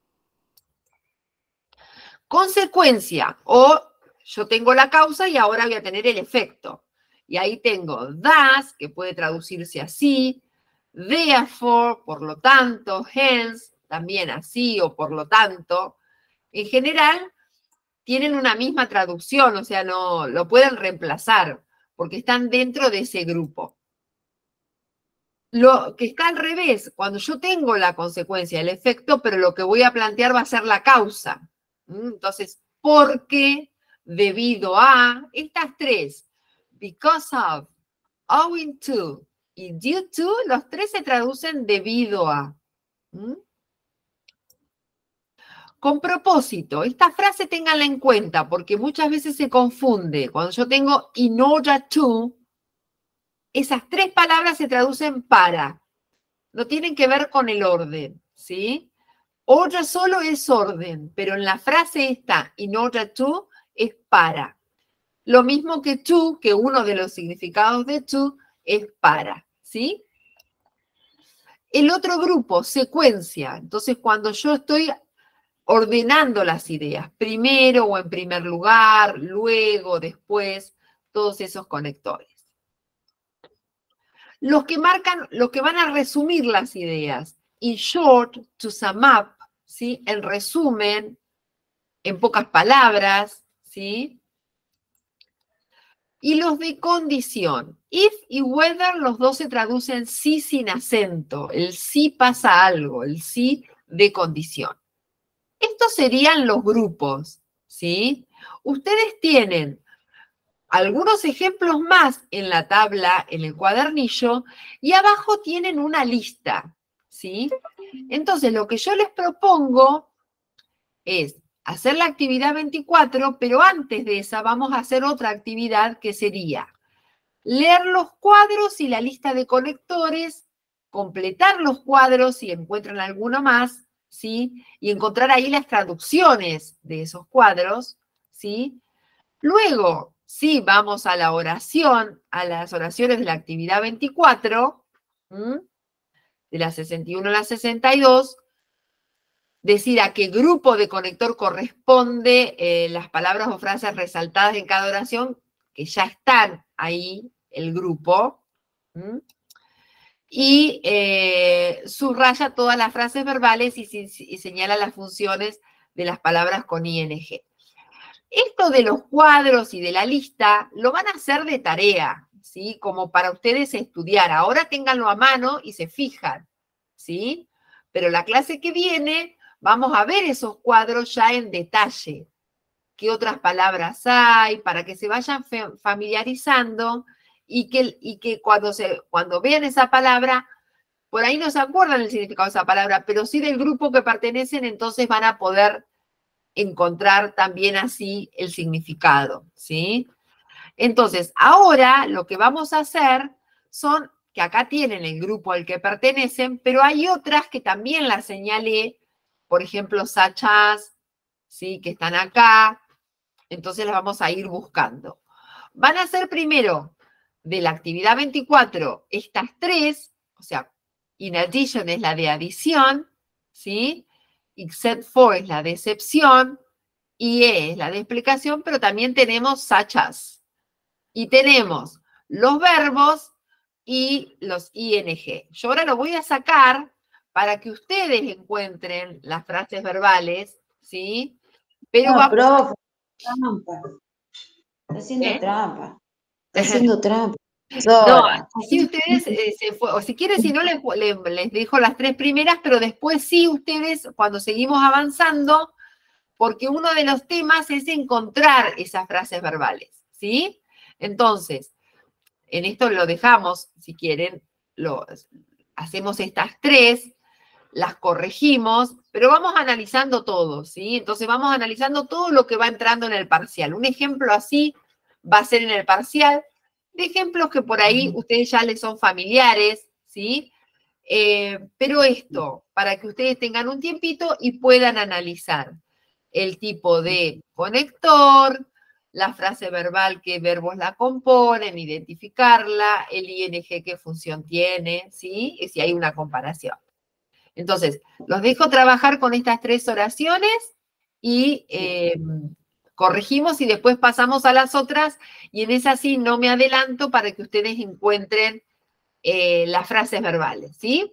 Consecuencia, o yo tengo la causa y ahora voy a tener el efecto. Y ahí tengo thus, que puede traducirse así, therefore, por lo tanto, hence, también así o por lo tanto. En general, tienen una misma traducción, o sea, no lo pueden reemplazar, porque están dentro de ese grupo. Lo que está al revés, cuando yo tengo la consecuencia, el efecto, pero lo que voy a plantear va a ser la causa. Entonces, porque, debido a, estas tres, because of, owing to y due to, los tres se traducen debido a. Con propósito, esta frase ténganla en cuenta porque muchas veces se confunde. Cuando yo tengo in order to, esas tres palabras se traducen para. no tienen que ver con el orden, ¿sí? Order solo es orden, pero en la frase esta, in order to, es para. Lo mismo que to, que uno de los significados de to es para, ¿sí? El otro grupo, secuencia. Entonces, cuando yo estoy ordenando las ideas, primero o en primer lugar, luego, después, todos esos conectores. Los que marcan, los que van a resumir las ideas. In short, to sum up, ¿sí? En resumen, en pocas palabras, ¿sí? Y los de condición. If y whether, los dos se traducen sí sin acento. El sí pasa algo, el sí de condición. Estos serían los grupos, ¿sí? Ustedes tienen algunos ejemplos más en la tabla, en el cuadernillo, y abajo tienen una lista, ¿sí? Entonces, lo que yo les propongo es hacer la actividad 24, pero antes de esa vamos a hacer otra actividad que sería leer los cuadros y la lista de conectores, completar los cuadros si encuentran alguno más, ¿sí? Y encontrar ahí las traducciones de esos cuadros, ¿sí? Luego, sí, vamos a la oración, a las oraciones de la actividad 24, de la 61 a la 62, decir a qué grupo de conector corresponde las palabras o frases resaltadas en cada oración, que ya están ahí, el grupo, y subraya todas las frases verbales y señala las funciones de las palabras con ing. Esto de los cuadros y de la lista lo van a hacer de tarea, ¿sí? Como para ustedes estudiar. Ahora ténganlo a mano y se fijan, ¿sí? Pero la clase que viene vamos a ver esos cuadros ya en detalle. ¿Qué otras palabras hay? Para que se vayan familiarizando y que cuando vean esa palabra, por ahí no se acuerdan el significado de esa palabra, pero sí del grupo que pertenecen, entonces van a poder encontrar también así el significado, ¿sí? Entonces, ahora lo que vamos a hacer son, que acá tienen el grupo al que pertenecen, pero hay otras que también las señalé, por ejemplo, sachas, ¿sí? Que están acá, entonces las vamos a ir buscando. Van a ser primero, de la actividad 24, estas tres, o sea, in addition es la de adición, ¿sí? Except for es la de excepción, IE es la de explicación, pero también tenemos such as. Y tenemos los verbos y los ING. Yo ahora lo voy a sacar para que ustedes encuentren las frases verbales, ¿sí? Pero No, vamos... profe, trampa. Está haciendo trampa. Está haciendo trampa. No, así ustedes o si quieren, si no, les dejo las tres primeras, pero después sí ustedes, cuando seguimos avanzando, porque uno de los temas es encontrar esas frases verbales, ¿sí? Entonces, en esto lo dejamos, si quieren, hacemos estas tres, las corregimos, pero vamos analizando todo, ¿sí? Entonces vamos analizando todo lo que va entrando en el parcial. Un ejemplo así va a ser en el parcial, de ejemplos que por ahí ustedes ya les son familiares, ¿sí? Pero esto, para que ustedes tengan un tiempito y puedan analizar el tipo de conector, la frase verbal, qué verbos la componen, identificarla, el ing, qué función tiene, ¿sí? Y si hay una comparación. Entonces, los dejo trabajar con estas tres oraciones y corregimos y después pasamos a las otras y en esa sí no me adelanto para que ustedes encuentren las frases verbales, ¿sí?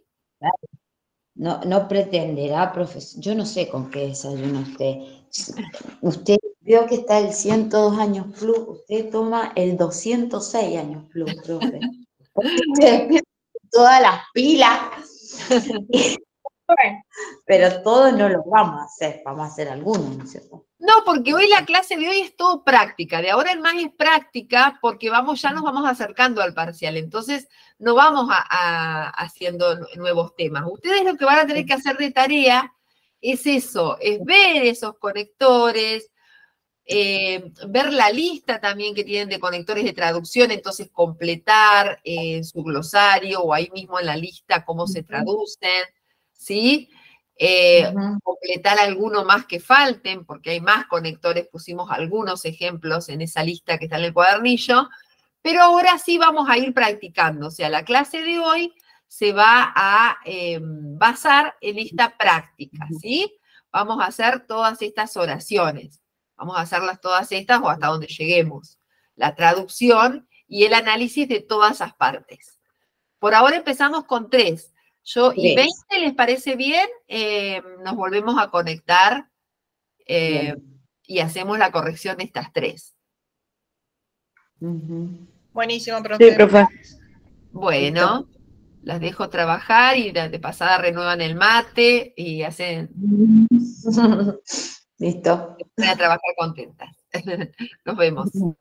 No pretenderá, profesor. Yo no sé con qué desayuna usted. Usted vio que está el 102 años plus, usted toma el 206 años plus, profe. Todas las pilas. Pero todos no lo vamos a hacer algunos, ¿no es cierto? No, porque hoy la clase de hoy es todo práctica, de ahora en más es práctica porque ya nos vamos acercando al parcial, entonces no vamos haciendo nuevos temas. Ustedes lo que van a tener que hacer de tarea es eso, es ver esos conectores, ver la lista también que tienen de conectores de traducción, entonces completar su glosario o ahí mismo en la lista cómo se traducen, ¿sí? Completar alguno más que falten, porque hay más conectores, pusimos algunos ejemplos en esa lista que está en el cuadernillo, pero ahora sí vamos a ir practicando, o sea, la clase de hoy se va a basar en esta práctica, ¿sí? Vamos a hacer todas estas oraciones. Vamos a hacerlas todas estas o hasta donde lleguemos. La traducción y el análisis de todas esas partes. Por ahora empezamos con 3. Y 20, ¿les parece bien? Nos volvemos a conectar y hacemos la corrección de estas 3. Buenísimo, profe. Sí, profe. Bueno, listo. Las dejo trabajar y de pasada renuevan el mate y hacen... Listo. Van a trabajar contentas. Nos vemos.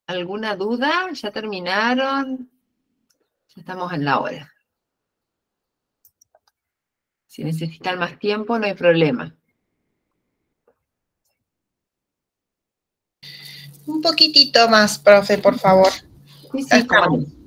¿Alguna duda? ¿Ya terminaron? Ya estamos en la hora. Si necesitan más tiempo, no hay problema. Un poquitito más, profe, por favor. Sí, sí, cómo no.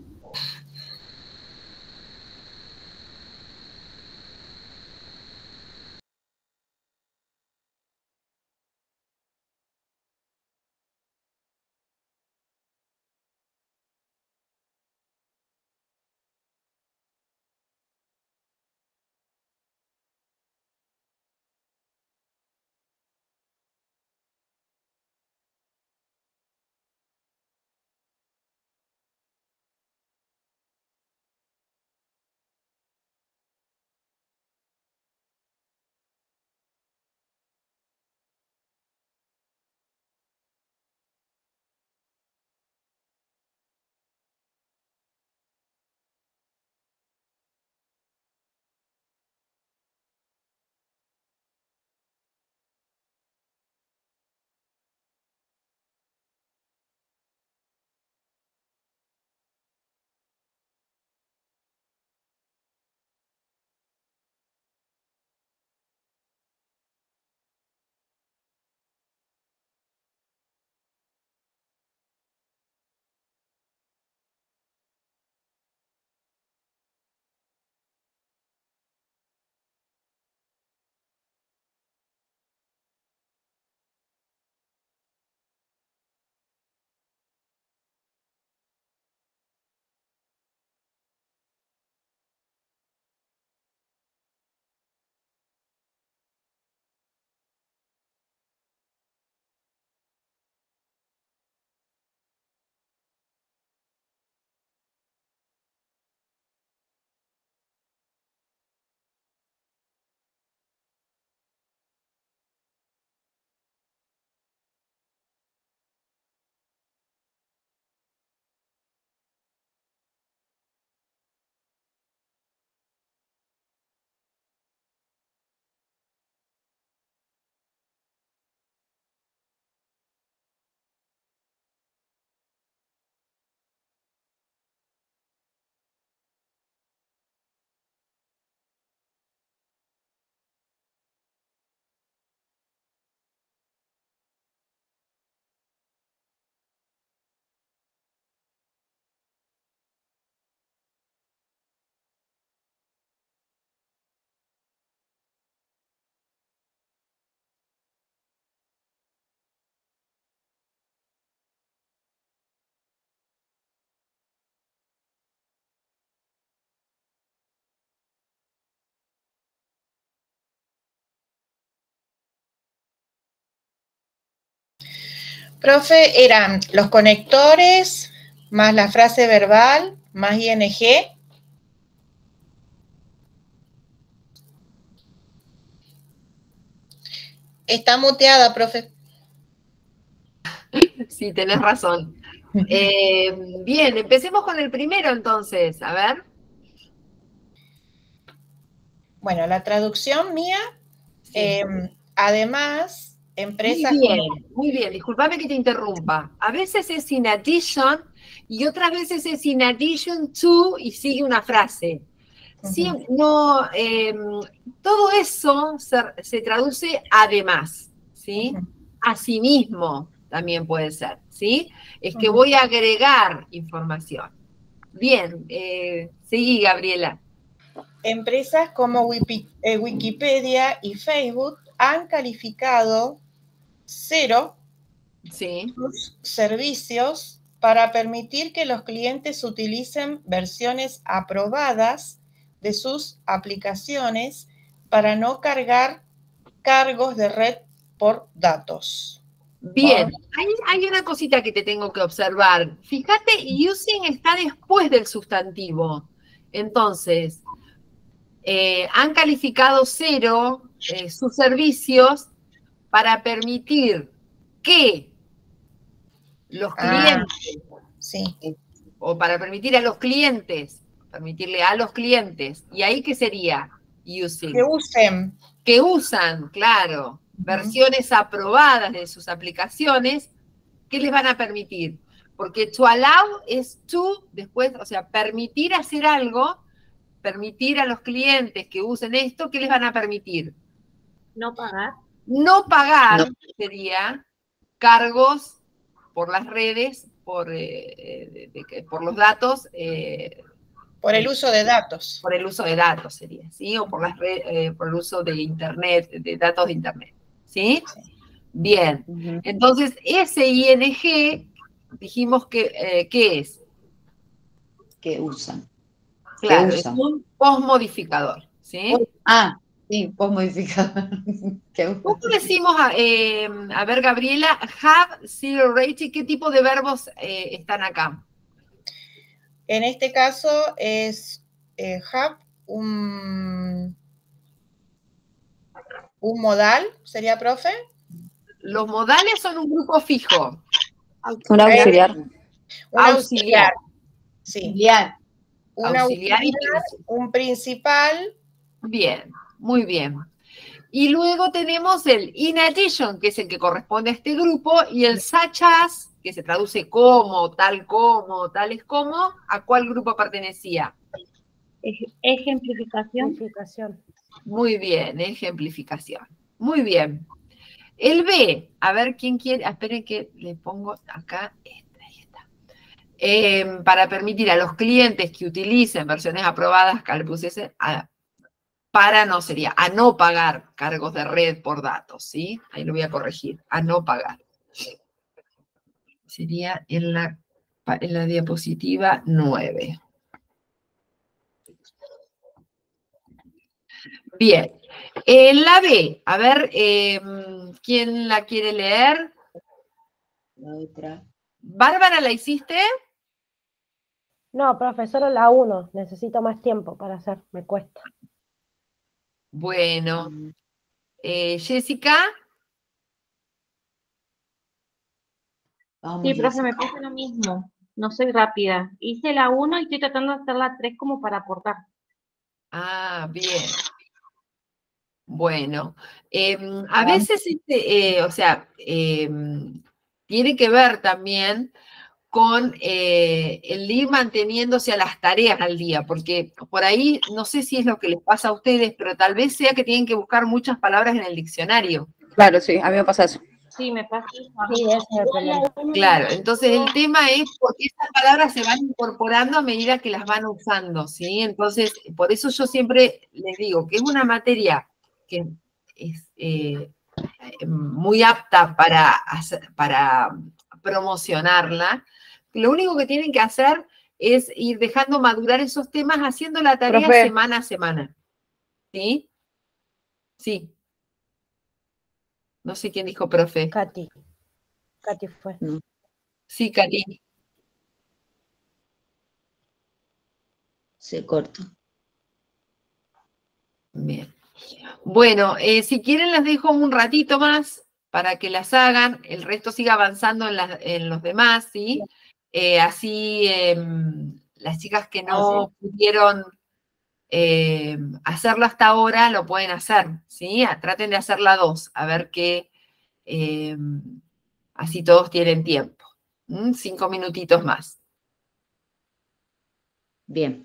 Profe, eran los conectores, más la frase verbal, más ing. Está muteada, profe. Sí, tenés razón. Bien, empecemos con el primero entonces, a ver. Bueno, la traducción mía, Sí. además, empresas Muy bien, disculpame que te interrumpa. A veces es in addition y otras veces es in addition to y sigue una frase. Sí, no, todo eso se traduce además, ¿sí? Asimismo también puede ser, ¿sí? Es que voy a agregar información. Bien, seguí, Gabriela. Empresas como Wikipedia y Facebook han calificado 0 sus servicios para permitir que los clientes utilicen versiones aprobadas de sus aplicaciones para no cargar cargos de red por datos. Bien, hay una cosita que te tengo que observar. Fíjate, using está después del sustantivo. Entonces, han calificado 0 sus servicios para permitir que los clientes, o para permitir a los clientes, permitirle a los clientes, ¿y ahí qué sería? Using. Que usen. Que usan, claro, versiones aprobadas de sus aplicaciones, ¿qué les van a permitir? Porque to allow es to, después, o sea, permitir hacer algo, permitir a los clientes que usen esto, ¿qué les van a permitir? No pagar. No pagar No. sería cargos por las redes, por los datos, Por el uso de datos. por el uso de datos sería, ¿sí? O por por el uso de Internet, de datos de Internet, ¿sí? Bien. Entonces, ese ING, dijimos que, ¿qué es? Que usan. Claro, que es usan. un postmodificador, ¿sí? Sí, postmodificador. ¿Cómo decimos, a ver, Gabriela, have zero rating? ¿Qué tipo de verbos están acá? En este caso es have un modal, ¿sería, profe? Los modales son un grupo fijo. Un auxiliar. Un auxiliar. Sí. Auxiliar. Un Auxiliar y auxiliar, un principal. Bien, muy bien. Y luego tenemos el in addition, que es el que corresponde a este grupo, y el such as, que se traduce como, tales como, ¿a cuál grupo pertenecía? Ejemplificación. Muy bien, ejemplificación. Muy bien. El B, a ver quién quiere, esperen que le pongo acá, ahí está. Para permitir a los clientes que utilicen versiones aprobadas, acá le puse ese, no sería, a no pagar cargos de red por datos, ¿sí? Ahí lo voy a corregir, a no pagar. Sería en la diapositiva 9. Bien. La B, a ver, ¿quién la quiere leer? La otra. ¿Bárbara la hiciste? No, profe, solo la 1. Necesito más tiempo para hacer, me cuesta. Bueno. Jessica. Vamos, Sí, profe, Jessica. me pasa lo mismo. No soy rápida. Hice la 1 y estoy tratando de hacer la 3 como para aportar. Ah, bien. Bueno, a veces, o sea, tiene que ver también con el ir manteniéndose a las tareas al día, porque por ahí, no sé si es lo que les pasa a ustedes, pero tal vez sea que tienen que buscar muchas palabras en el diccionario. Claro, sí, a mí me pasa eso. Sí, me pasa eso. Sí, ese es el problema. Claro, entonces el tema es porque esas palabras se van incorporando a medida que las van usando, ¿sí? Entonces, por eso yo siempre les digo que es una materia que es muy apta para promocionarla. Lo único que tienen que hacer es ir dejando madurar esos temas haciendo la tarea Profe. semana a semana. ¿Sí? Sí. No sé quién dijo profe. Katy fue. No. Sí, Katy. Se corta. Bien. Bueno, si quieren las dejo un ratito más para que las hagan, el resto siga avanzando en los demás, ¿sí? Así las chicas que no pudieron hacerlo hasta ahora lo pueden hacer, ¿sí? Traten de hacerla 2, a ver qué, así todos tienen tiempo. 5 minutitos más. Bien.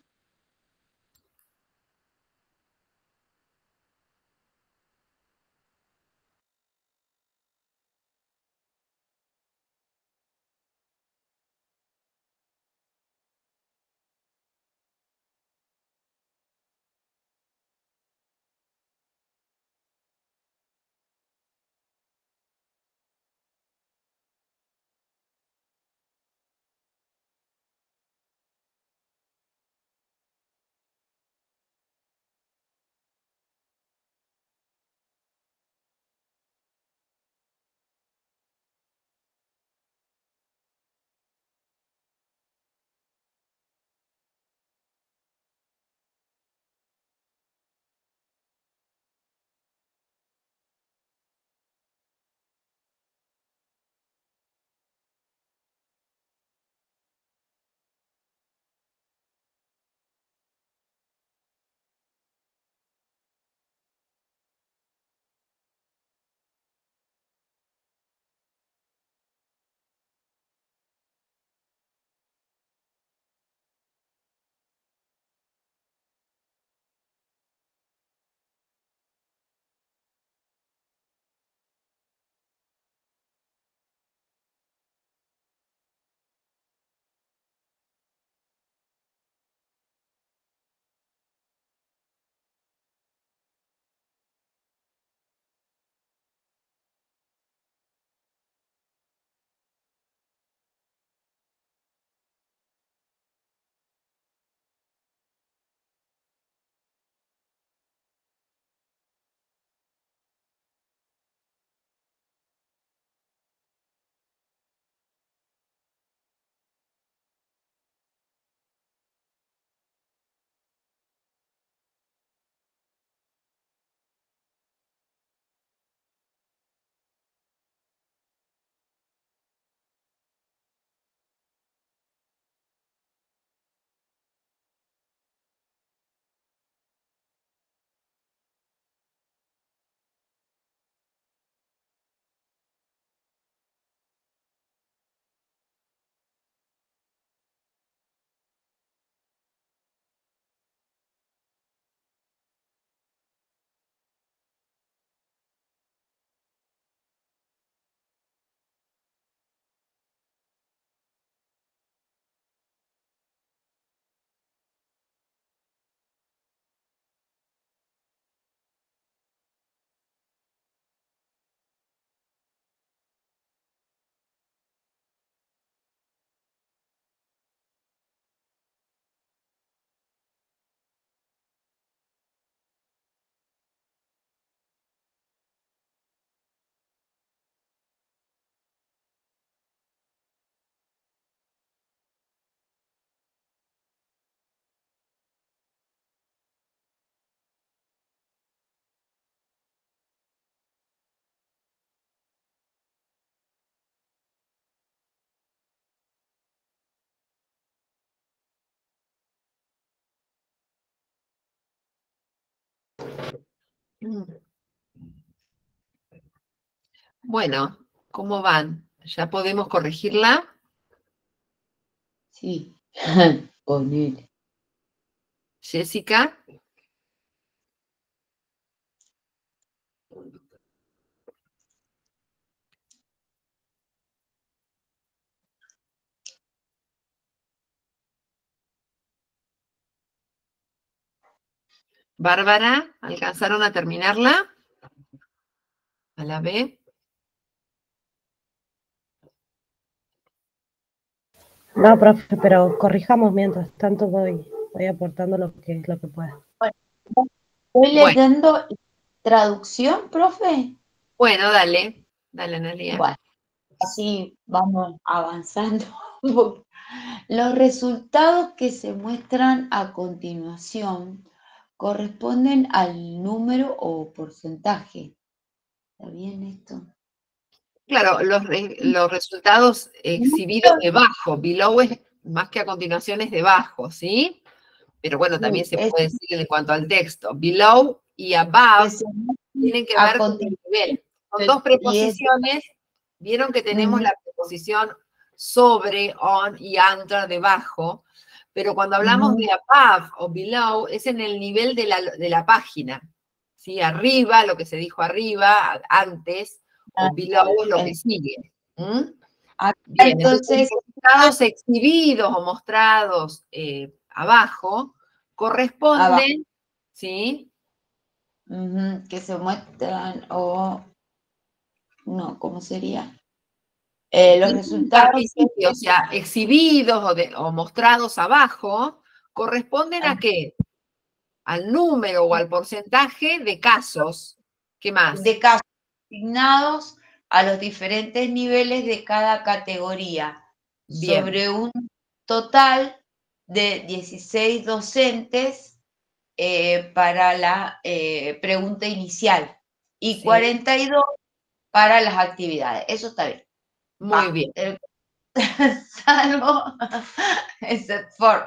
Bueno, ¿cómo van? ¿Ya podemos corregirla? Sí, ponele. Jessica. Bárbara, ¿alcanzaron a terminarla? A la B. No, profe, pero corrijamos mientras tanto voy aportando lo que pueda. Estoy Bueno. leyendo traducción, profe. Bueno, dale, Analia. Bueno, así vamos avanzando. Los resultados que se muestran a continuación corresponden al número o porcentaje. ¿Está bien esto? Claro, los resultados exhibidos debajo, below es más que a continuación es debajo, ¿sí? Pero bueno, también se puede decir en cuanto al texto. Below y above tienen que ver con el nivel. Son dos preposiciones. Vieron que tenemos la preposición sobre, on y under debajo, pero cuando hablamos de above o below es en el nivel de la página. ¿Sí? Arriba, lo que se dijo arriba, antes, o below es lo que sigue. Bien, entonces, resultados exhibidos o mostrados abajo corresponden, ¿sí? Que se muestran no, ¿cómo sería? Los resultados o sea, exhibidos o mostrados abajo corresponden ¿a qué? Al número o al porcentaje de casos. ¿Qué más? De casos asignados a los diferentes niveles de cada categoría. Bien. Sobre un total de 16 docentes para la pregunta inicial y 42 para las actividades. Eso está bien. Muy bien. Salvo, except for,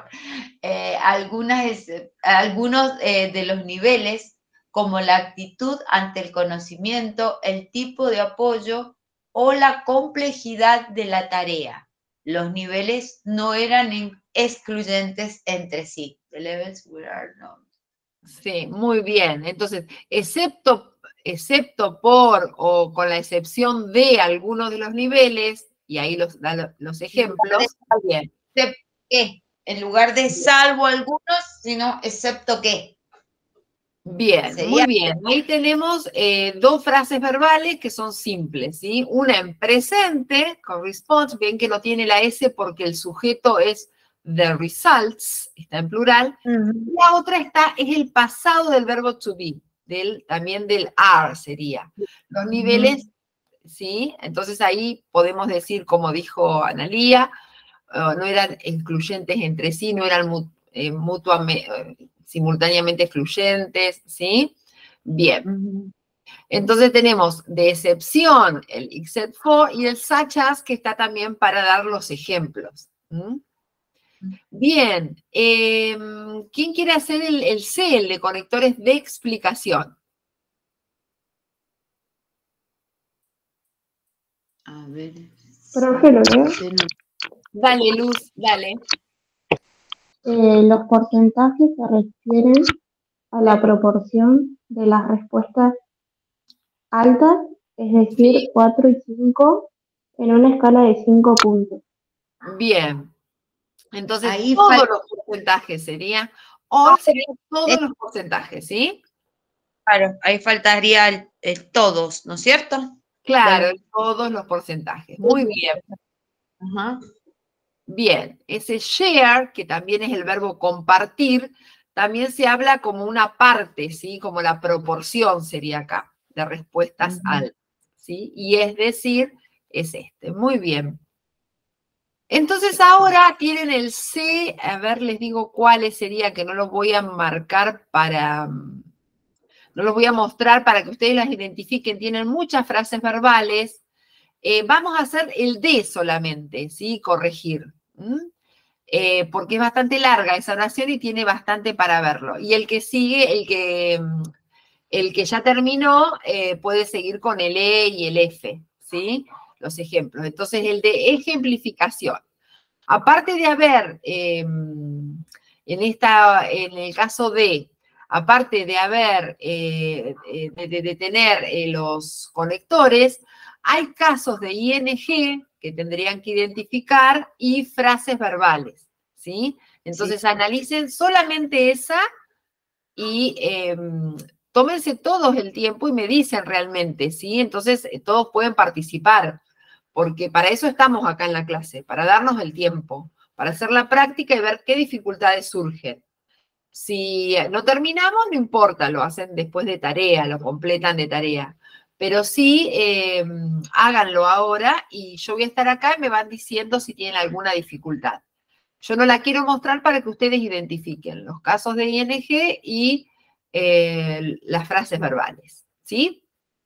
algunos de los niveles, como la actitud ante el conocimiento, el tipo de apoyo o la complejidad de la tarea. Los niveles no eran excluyentes entre sí. The levels were not. Sí, muy bien. Entonces, excepto por o con la excepción de algunos de los niveles, y ahí da los ejemplos, bien. ¿Qué? En lugar de salvo algunos, sino excepto que. Bien, muy bien. Ahí tenemos dos frases verbales que son simples, ¿sí? Una en presente, corresponds, bien que no tiene la S porque el sujeto es the results, está en plural. La otra es el pasado del verbo to be, también del are sería. Los niveles, ¿sí? Entonces ahí podemos decir, como dijo Analía, no eran excluyentes entre sí, no eran simultáneamente excluyentes, ¿sí? Bien. Entonces tenemos de excepción el except for y el such as, que está también para dar los ejemplos. Bien. ¿Quién quiere hacer el C, el de conectores de explicación? A ver. Profe, ¿lo leo? Dale, Luz, dale. Los porcentajes se refieren a la proporción de las respuestas altas, es decir, 4 y 5, en una escala de 5 puntos. Bien. Entonces, ahí todos los porcentajes serían todos los porcentajes, ¿sí? Claro, ahí faltaría el todos, ¿no es cierto? Claro, todos los porcentajes. Muy bien. Bien, ese share, que también es el verbo compartir, también se habla como una parte, ¿sí? Como la proporción sería acá, de respuestas altas, ¿sí? Y es decir, es este. Muy bien. Entonces ahora tienen el C, a ver, les digo cuáles sería, que no los voy a marcar no los voy a mostrar para que ustedes las identifiquen, tienen muchas frases verbales. Vamos a hacer el D solamente, ¿sí? Corregir. Porque es bastante larga esa oración y tiene bastante para verlo. Y el que sigue, El que ya terminó puede seguir con el E y el F, ¿sí? Los ejemplos. Entonces, el de ejemplificación. Aparte de haber, en el caso de, aparte de haber, de tener los conectores, hay casos de ING que tendrían que identificar y frases verbales, ¿sí? Entonces, analicen solamente esa y tómense todos el tiempo y me dicen realmente, ¿sí? Entonces, todos pueden participar, porque para eso estamos acá en la clase, para darnos el tiempo, para hacer la práctica y ver qué dificultades surgen. Si no terminamos, no importa, lo hacen después de tarea, lo completan de tarea. Pero sí, háganlo ahora y yo voy a estar acá y me van diciendo si tienen alguna dificultad. Yo no la quiero mostrar para que ustedes identifiquen los casos de ING y las frases verbales, ¿sí?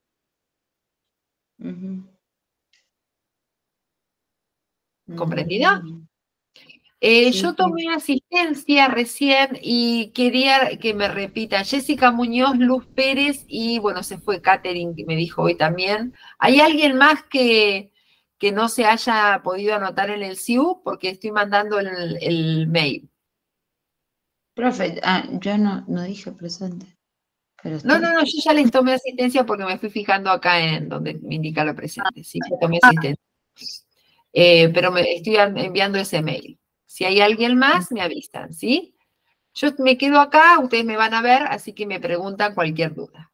¿Comprendida? Yo tomé asistencia recién y quería que me repita Jessica Muñoz, Luz Pérez y, bueno, se fue Catherine, que me dijo hoy también. ¿Hay alguien más que no se haya podido anotar en el SIU? Porque estoy mandando el mail. Profe, yo no dije presente. Pero No, yo ya les tomé asistencia porque me fui fijando acá en donde me indica lo presente. Sí, ya tomé asistencia. Pero me estoy enviando ese mail. Si hay alguien más, me avisan, ¿sí? Yo me quedo acá, ustedes me van a ver, así que me preguntan cualquier duda.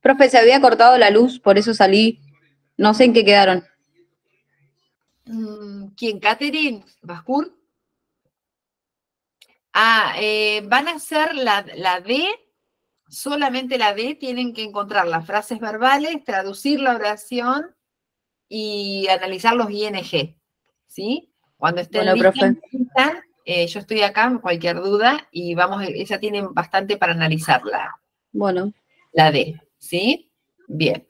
Profe, se había cortado la luz, por eso salí. No sé en qué quedaron. ¿Quién? ¿Catherine? ¿Bascur? Van a hacer la D, solamente la D, tienen que encontrar las frases verbales, traducir la oración y analizar los ING, ¿sí? Cuando estén Bueno, profe. listas, yo estoy acá, cualquier duda, y vamos, ella tiene bastante para analizarla, Bueno. la D, ¿sí? Bien.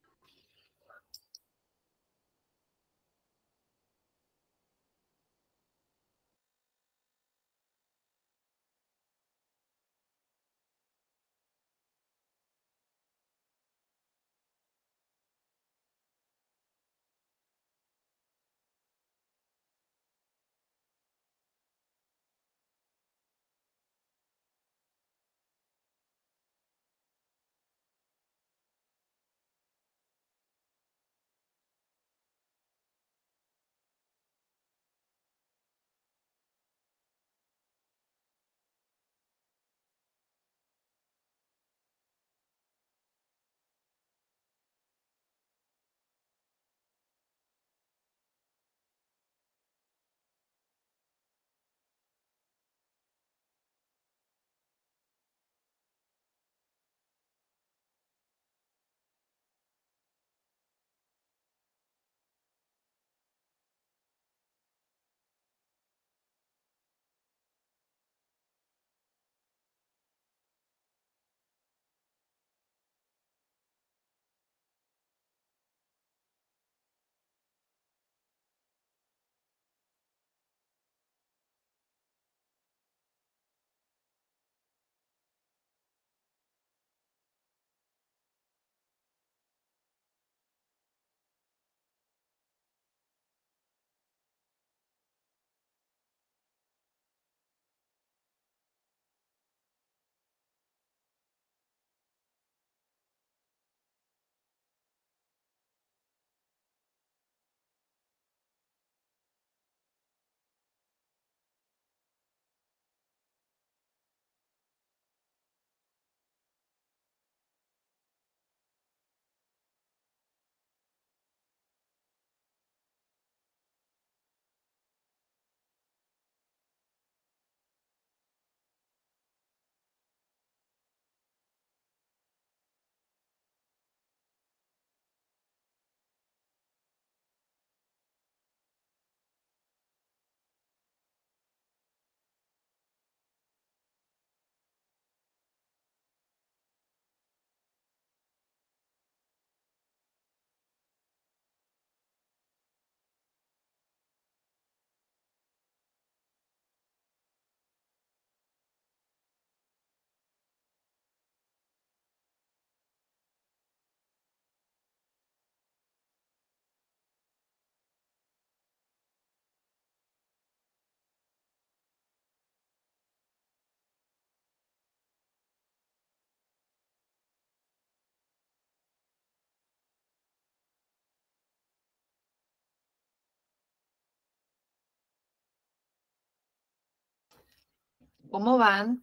¿Cómo van?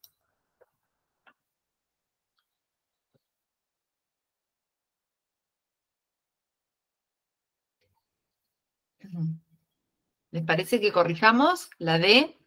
¿Les parece que corrijamos la D?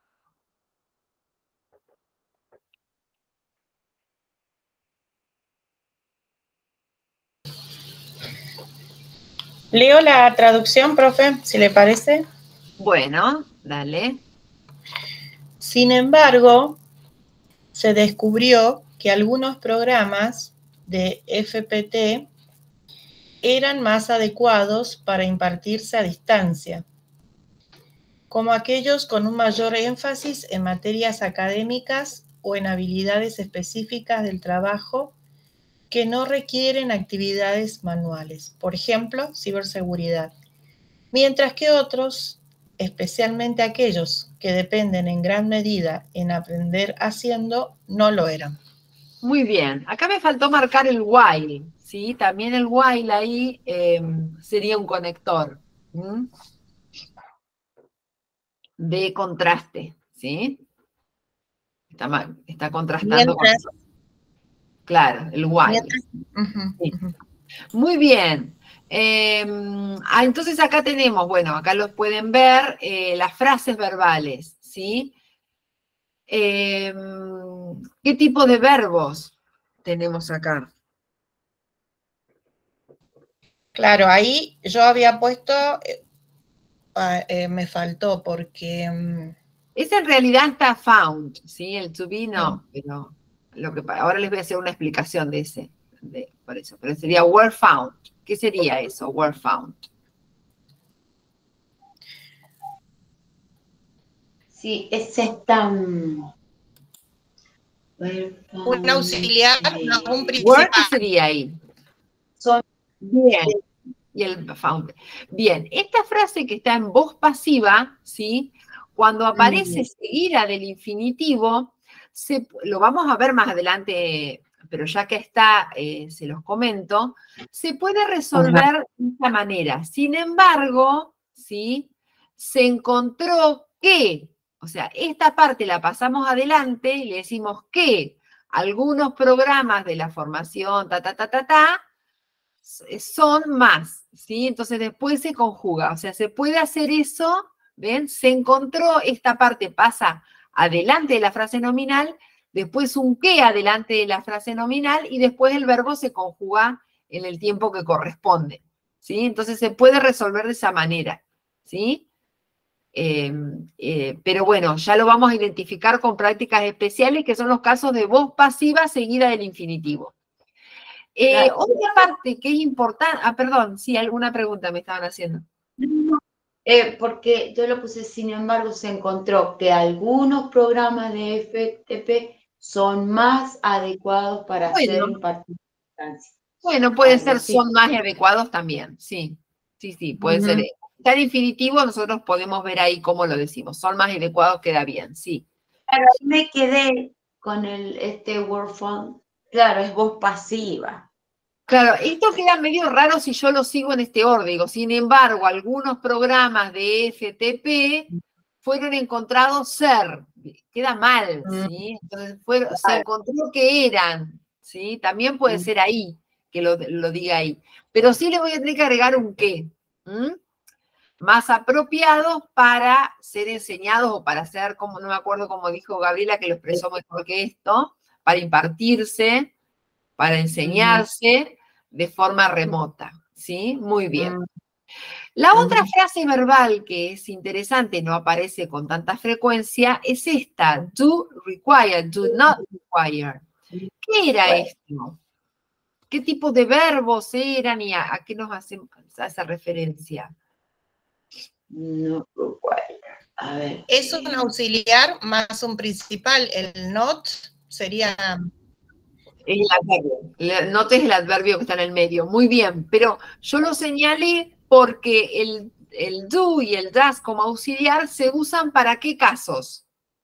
Leo la traducción, profe, si le parece. Bueno, dale. Sin embargo, se descubrió que algunos programas de FPT eran más adecuados para impartirse a distancia, como aquellos con un mayor énfasis en materias académicas o en habilidades específicas del trabajo que no requieren actividades manuales, por ejemplo, ciberseguridad, mientras que otros, especialmente aquellos que dependen en gran medida en aprender haciendo, no lo eran. Muy bien. Acá me faltó marcar el while, ¿sí? También el while ahí sería un conector de contraste, ¿sí? Está contrastando con Mientras, eso. Claro, el wireless. Sí. Muy bien. Entonces acá tenemos, bueno, acá los pueden ver, las frases verbales, ¿sí? ¿Qué tipo de verbos tenemos acá? Claro, ahí yo había puesto, me faltó porque... Ese en realidad está found, ¿sí? El to be no, pero ahora les voy a hacer una explicación de ese, por eso, pero sería were found. ¿Qué sería eso, were found? Sí, es esta... un auxiliar, no, un Were, principal. ¿qué sería ahí? Son... Bien. Y el found. Bien, esta frase que está en voz pasiva, ¿sí? Cuando aparece seguida del infinitivo, lo vamos a ver más adelante, pero ya que está, se los comento, se puede resolver de esta manera. Sin embargo, ¿sí? Se encontró que, o sea, esta parte la pasamos adelante y le decimos que algunos programas de la formación, son más, ¿sí? Entonces después se conjuga, o sea, se puede hacer eso, ¿ven? Se encontró, esta parte pasa adelante de la frase nominal, después un que adelante de la frase nominal y después el verbo se conjuga en el tiempo que corresponde, ¿sí? Entonces se puede resolver de esa manera, ¿sí? Pero bueno, ya lo vamos a identificar con prácticas especiales que son los casos de voz pasiva seguida del infinitivo. Otra parte que es importante, perdón, sí, alguna pregunta me estaban haciendo. Porque yo lo puse, sin embargo, se encontró que algunos programas de FTP son más adecuados para ser impartidos. Bueno, puede ser, son más adecuados también, sí. Sí, puede ser. Está en infinitivo, nosotros podemos ver ahí cómo lo decimos. Son más adecuados, queda bien, sí. Claro, me quedé con este word found. Claro, es voz pasiva. Claro, esto queda medio raro si yo lo sigo en este orden. Digo, sin embargo, algunos programas de FTP fueron encontrados ser. Queda mal, ¿sí? Entonces se encontró que eran, ¿sí? También puede ser ahí, que lo diga ahí. Pero sí le voy a tener que agregar un qué. Más apropiados para ser enseñados o para ser, como no me acuerdo cómo dijo Gabriela, que lo expresó mejor que esto, para impartirse, para enseñarse de forma remota, ¿sí? Muy bien. La otra frase verbal que es interesante, no aparece con tanta frecuencia, es esta, do require, do not require. ¿Qué era esto? ¿Qué tipo de verbos eran y a qué nos hace esa referencia? No require. A ver. Es un auxiliar más un principal. El not sería... El adverbio. Not es el adverbio que está en el medio. Muy bien, pero yo lo señalé porque el do y el does como auxiliar se usan ¿para qué casos?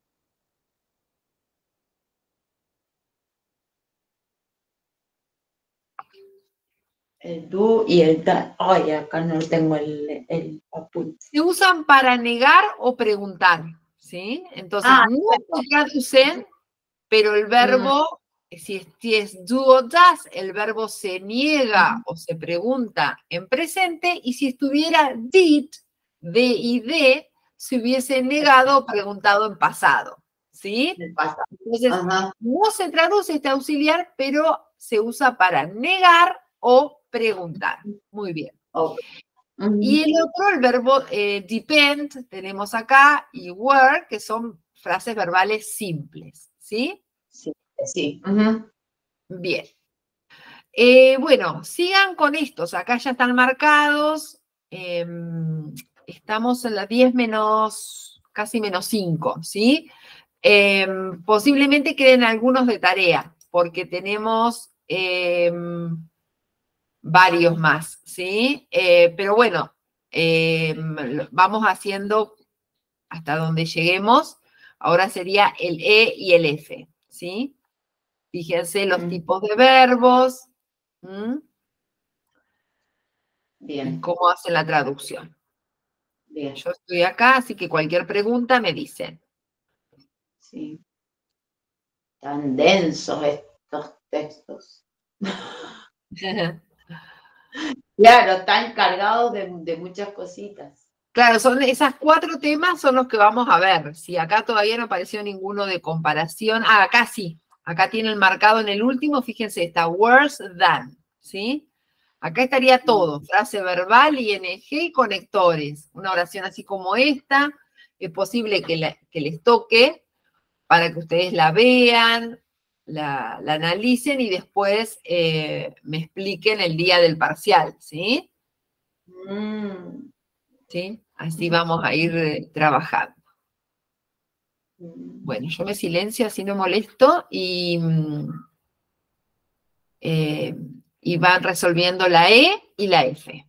El do y el da. Ay, acá no tengo el apunte. Se usan para negar o preguntar, ¿sí? Entonces, no se traducen, pero el verbo, si es do o does, el verbo se niega o se pregunta en presente, y si estuviera did, de y de, se hubiese negado o preguntado en pasado, ¿sí? Entonces, no se traduce este auxiliar, pero se usa para negar o preguntar. Muy bien. Y el otro, el verbo depend, tenemos acá, y were, que son frases verbales simples, ¿sí? Sí. Bien. Bueno, sigan con estos. Acá ya están marcados. Estamos en las 10 menos, casi menos 5, ¿sí? Posiblemente queden algunos de tarea, porque tenemos varios más, ¿sí? Pero bueno, vamos haciendo hasta donde lleguemos. Ahora sería el E y el F, ¿sí? Fíjense los tipos de verbos. Bien. Y cómo hacen la traducción. Bien. Yo estoy acá, así que cualquier pregunta me dicen. Sí. Tan densos estos textos. Claro, están cargados de muchas cositas. Claro, son esas 4 temas son los que vamos a ver. Si acá todavía no apareció ninguno de comparación. Ah, acá sí. Acá tienen marcado en el último, fíjense, está worse than, ¿sí? Acá estaría todo, frase verbal, ing y conectores. Una oración así como esta, es posible que les toque para que ustedes la vean, la analicen y después me expliquen el día del parcial, ¿sí? ¿Sí? Así vamos a ir trabajando. Bueno, yo me silencio, así no molesto, y van resolviendo la E y la F.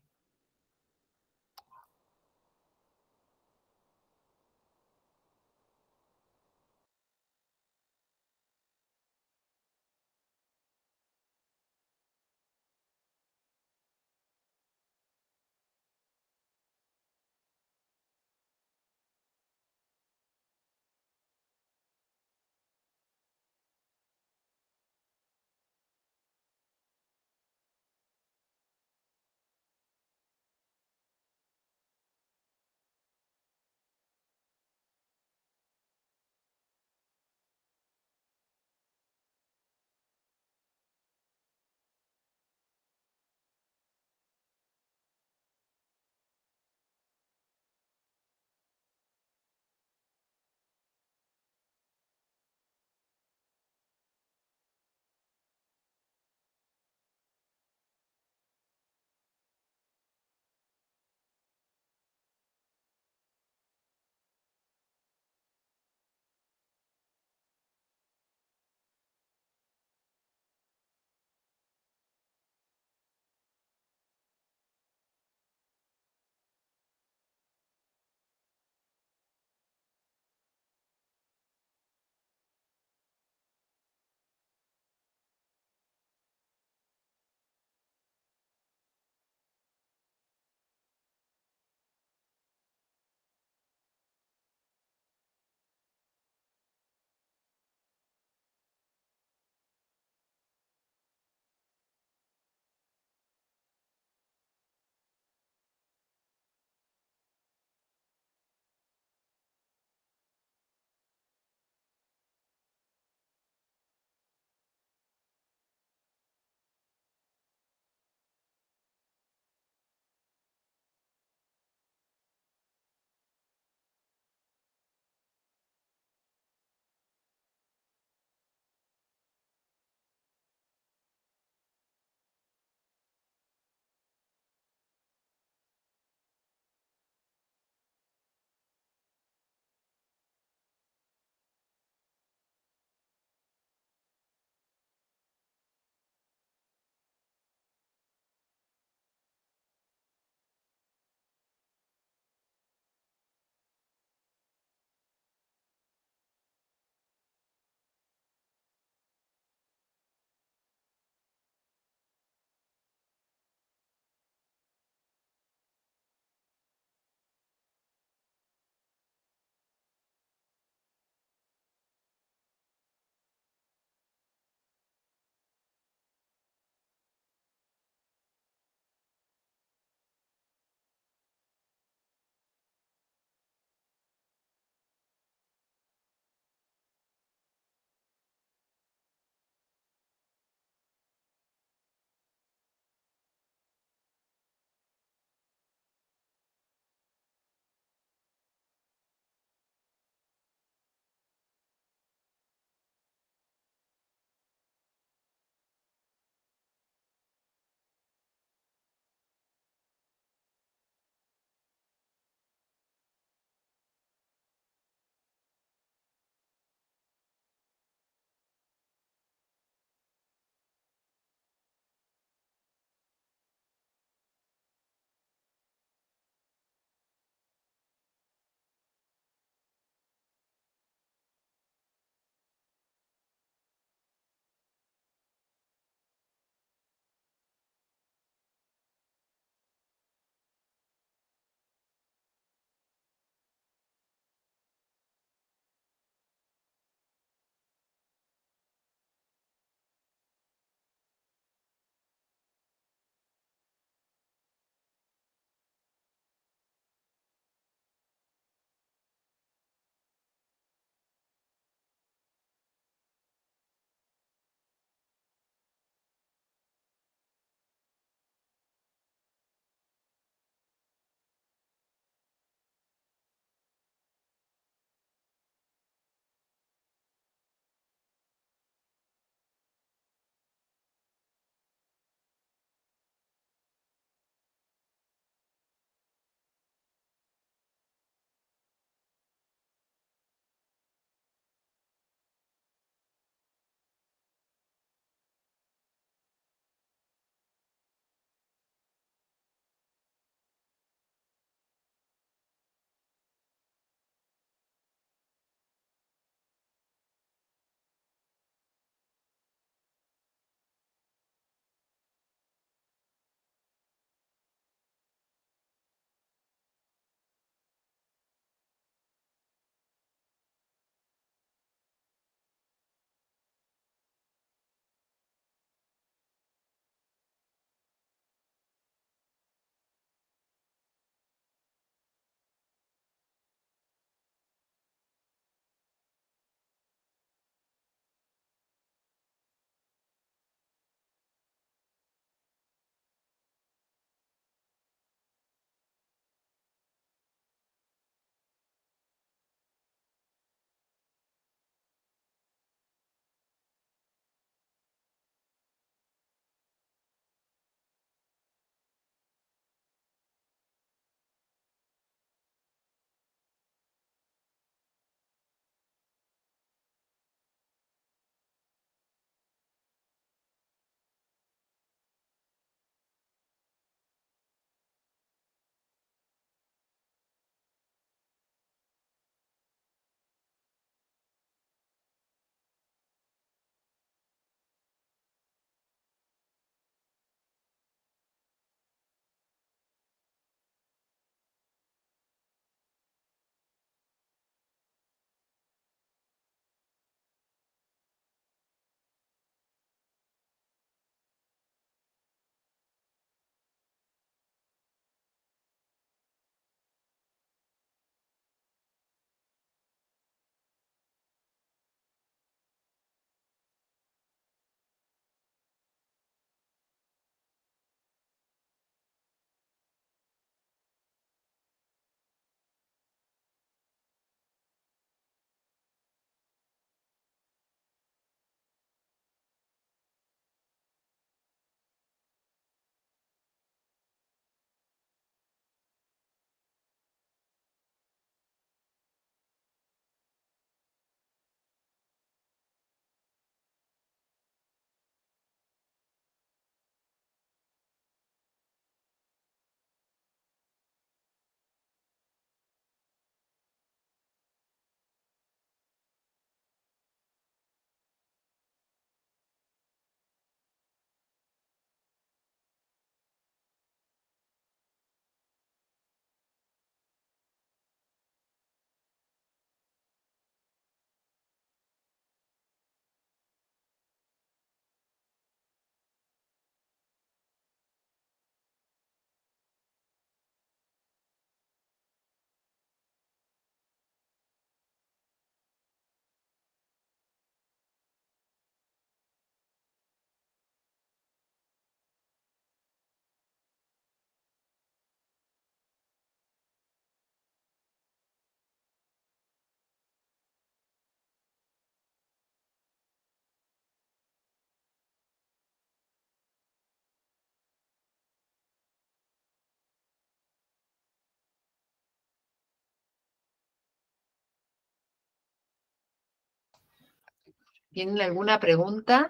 ¿Tienen alguna pregunta?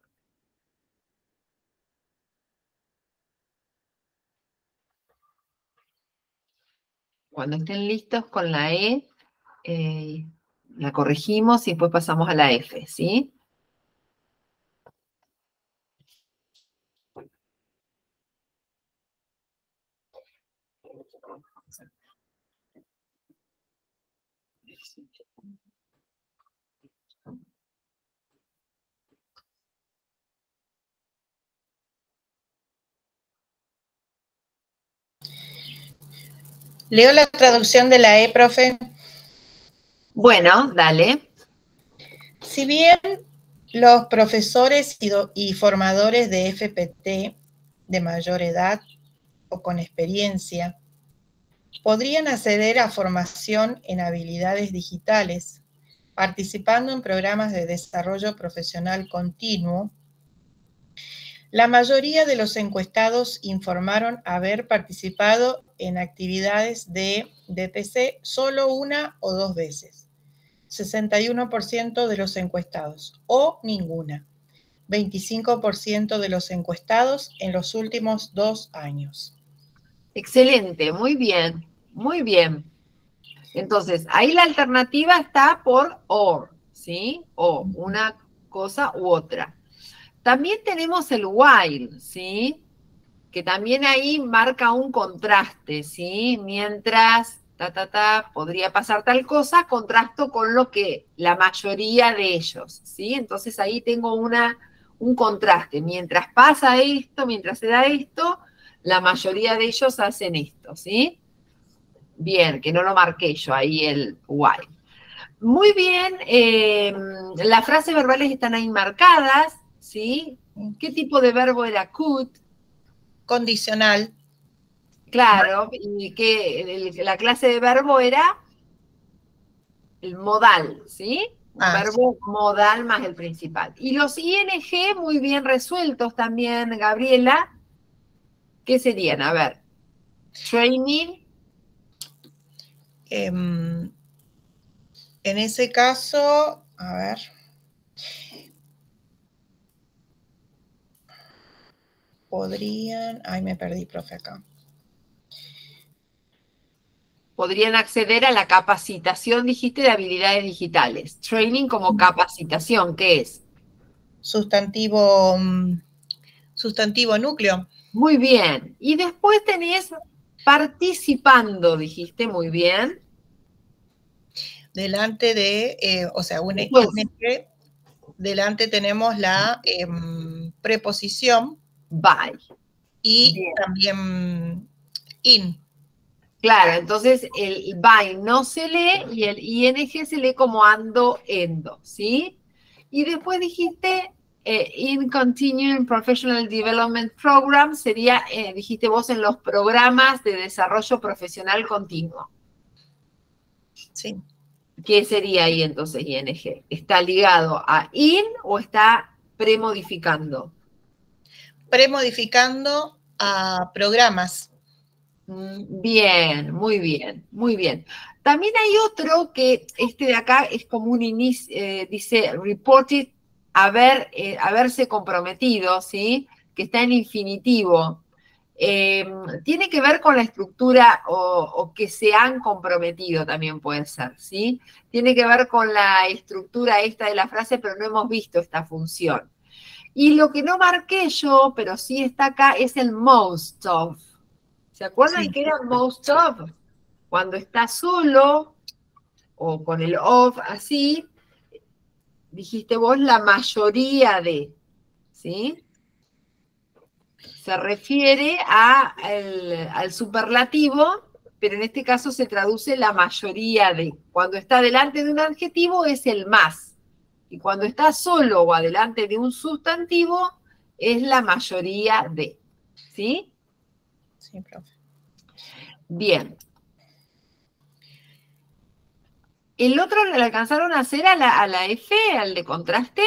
Cuando estén listos con la E, la corregimos y después pasamos a la F, ¿sí? ¿Leo la traducción de la E, profe? Bueno, dale. Si bien los profesores y formadores de FPT de mayor edad o con experiencia podrían acceder a formación en habilidades digitales, participando en programas de desarrollo profesional continuo, la mayoría de los encuestados informaron haber participado en actividades de DTC solo una o dos veces. 61% de los encuestados, o ninguna. 25% de los encuestados en los últimos 2 años. Excelente, muy bien, muy bien. Entonces, ahí la alternativa está por or, ¿sí? O una cosa u otra. También tenemos el while, ¿sí? Que también ahí marca un contraste, ¿sí? Mientras, podría pasar tal cosa, contrasto con lo que la mayoría de ellos, ¿sí? Entonces ahí tengo un contraste. Mientras pasa esto, mientras se da esto, la mayoría de ellos hacen esto, ¿sí? Bien, que no lo marqué yo ahí el while. Muy bien, las frases verbales están ahí marcadas, ¿sí? ¿Qué tipo de verbo era could? Condicional. Claro, y que la clase de verbo era el modal, ¿sí? Un verbo modal más el principal. Y los ing muy bien resueltos también, Gabriela. ¿Qué serían? A ver, training. En ese caso, a ver. Podrían, ay, me perdí, profe, acá. Podrían acceder a la capacitación, dijiste, de habilidades digitales. Training como capacitación, ¿qué es? Sustantivo núcleo. Muy bien. Y después tenés participando, dijiste, muy bien. Delante de, o sea, delante tenemos la preposición. By. Y bien. También in. Claro, entonces el by no se lee y el ing se lee como ando, endo, ¿sí? Y después dijiste in continuing professional development program, sería, dijiste vos, en los programas de desarrollo profesional continuo. Sí. ¿Qué sería ahí entonces ing? ¿Está ligado a in o está premodificando? Premodificando a programas. Bien, muy bien, muy bien. También hay otro que este de acá es como un inicio, dice reported haberse comprometido, ¿sí? Que está en infinitivo. Tiene que ver con la estructura o que se han comprometido también puede ser, ¿sí? Tiene que ver con la estructura esta de la frase, pero no hemos visto esta función. Y lo que no marqué yo, pero sí está acá, es el most of. ¿Se acuerdan que era most of? Cuando está solo, o con el of así, dijiste vos la mayoría de, ¿sí? Se refiere al superlativo, pero en este caso se traduce la mayoría de. Cuando está delante de un adjetivo es el más. Y cuando está solo o adelante de un sustantivo es la mayoría de. ¿Sí? Sí, profe. Bien. ¿El otro le alcanzaron a hacer a la F, al de contraste?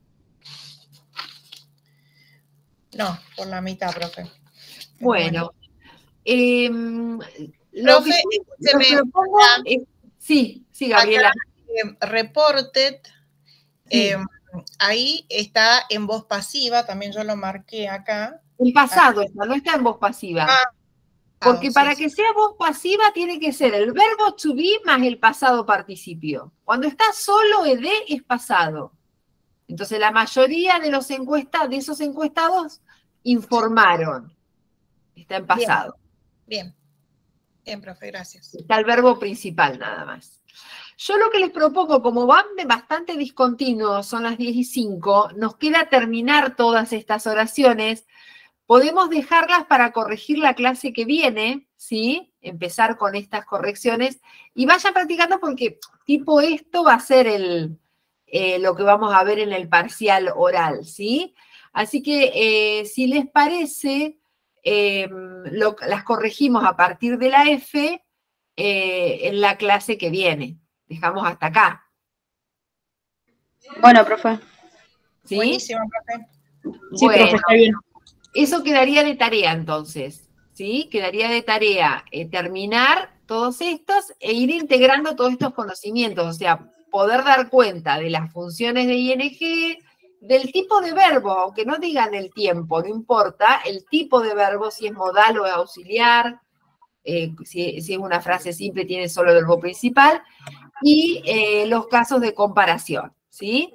No, por la mitad, profe. Bueno. Profe, sí, Gabriela. Acá, reported, ahí está en voz pasiva, también yo lo marqué acá. En pasado no está en voz pasiva. Porque para que sea voz pasiva tiene que ser el verbo to be más el pasado participio. Cuando está solo ed es pasado. Entonces la mayoría de esos encuestados informaron. Está en pasado. Bien, profe, gracias. Está el verbo principal nada más. Yo lo que les propongo, como van bastante discontinuos, son las 10:05, nos queda terminar todas estas oraciones. Podemos dejarlas para corregir la clase que viene, ¿sí? Empezar con estas correcciones y vayan practicando porque tipo esto va a ser lo que vamos a ver en el parcial oral, ¿sí? Así que si les parece, las corregimos a partir de la F en la clase que viene. Dejamos hasta acá. Bueno, profe. ¿Sí? Buenísimo, profe. Sí, Bueno, profe, está bien. eso quedaría de tarea entonces, ¿sí? Quedaría de tarea terminar todos estos e ir integrando todos estos conocimientos, o sea, poder dar cuenta de las funciones de ING, del tipo de verbo, aunque no digan el tiempo, no importa, el tipo de verbo, si es modal o auxiliar, si es una frase simple, tiene solo el verbo principal, y los casos de comparación, ¿sí?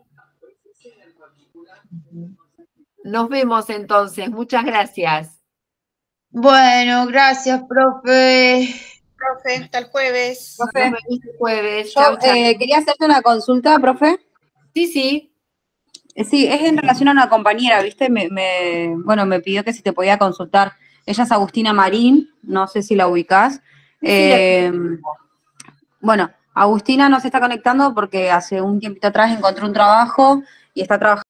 Nos vemos entonces, muchas gracias. Bueno, gracias, profe. Profe, hasta el jueves. Nos vemos el jueves. Yo Chau, chau. quería hacerte una consulta, profe. Sí, sí. Sí, es en relación a una compañera, ¿viste? Bueno, me pidió que si te podía consultar. Ella es Agustina Marín, no sé si la ubicás. Bueno, Agustina no se está conectando porque hace un tiempito atrás encontró un trabajo y está trabajando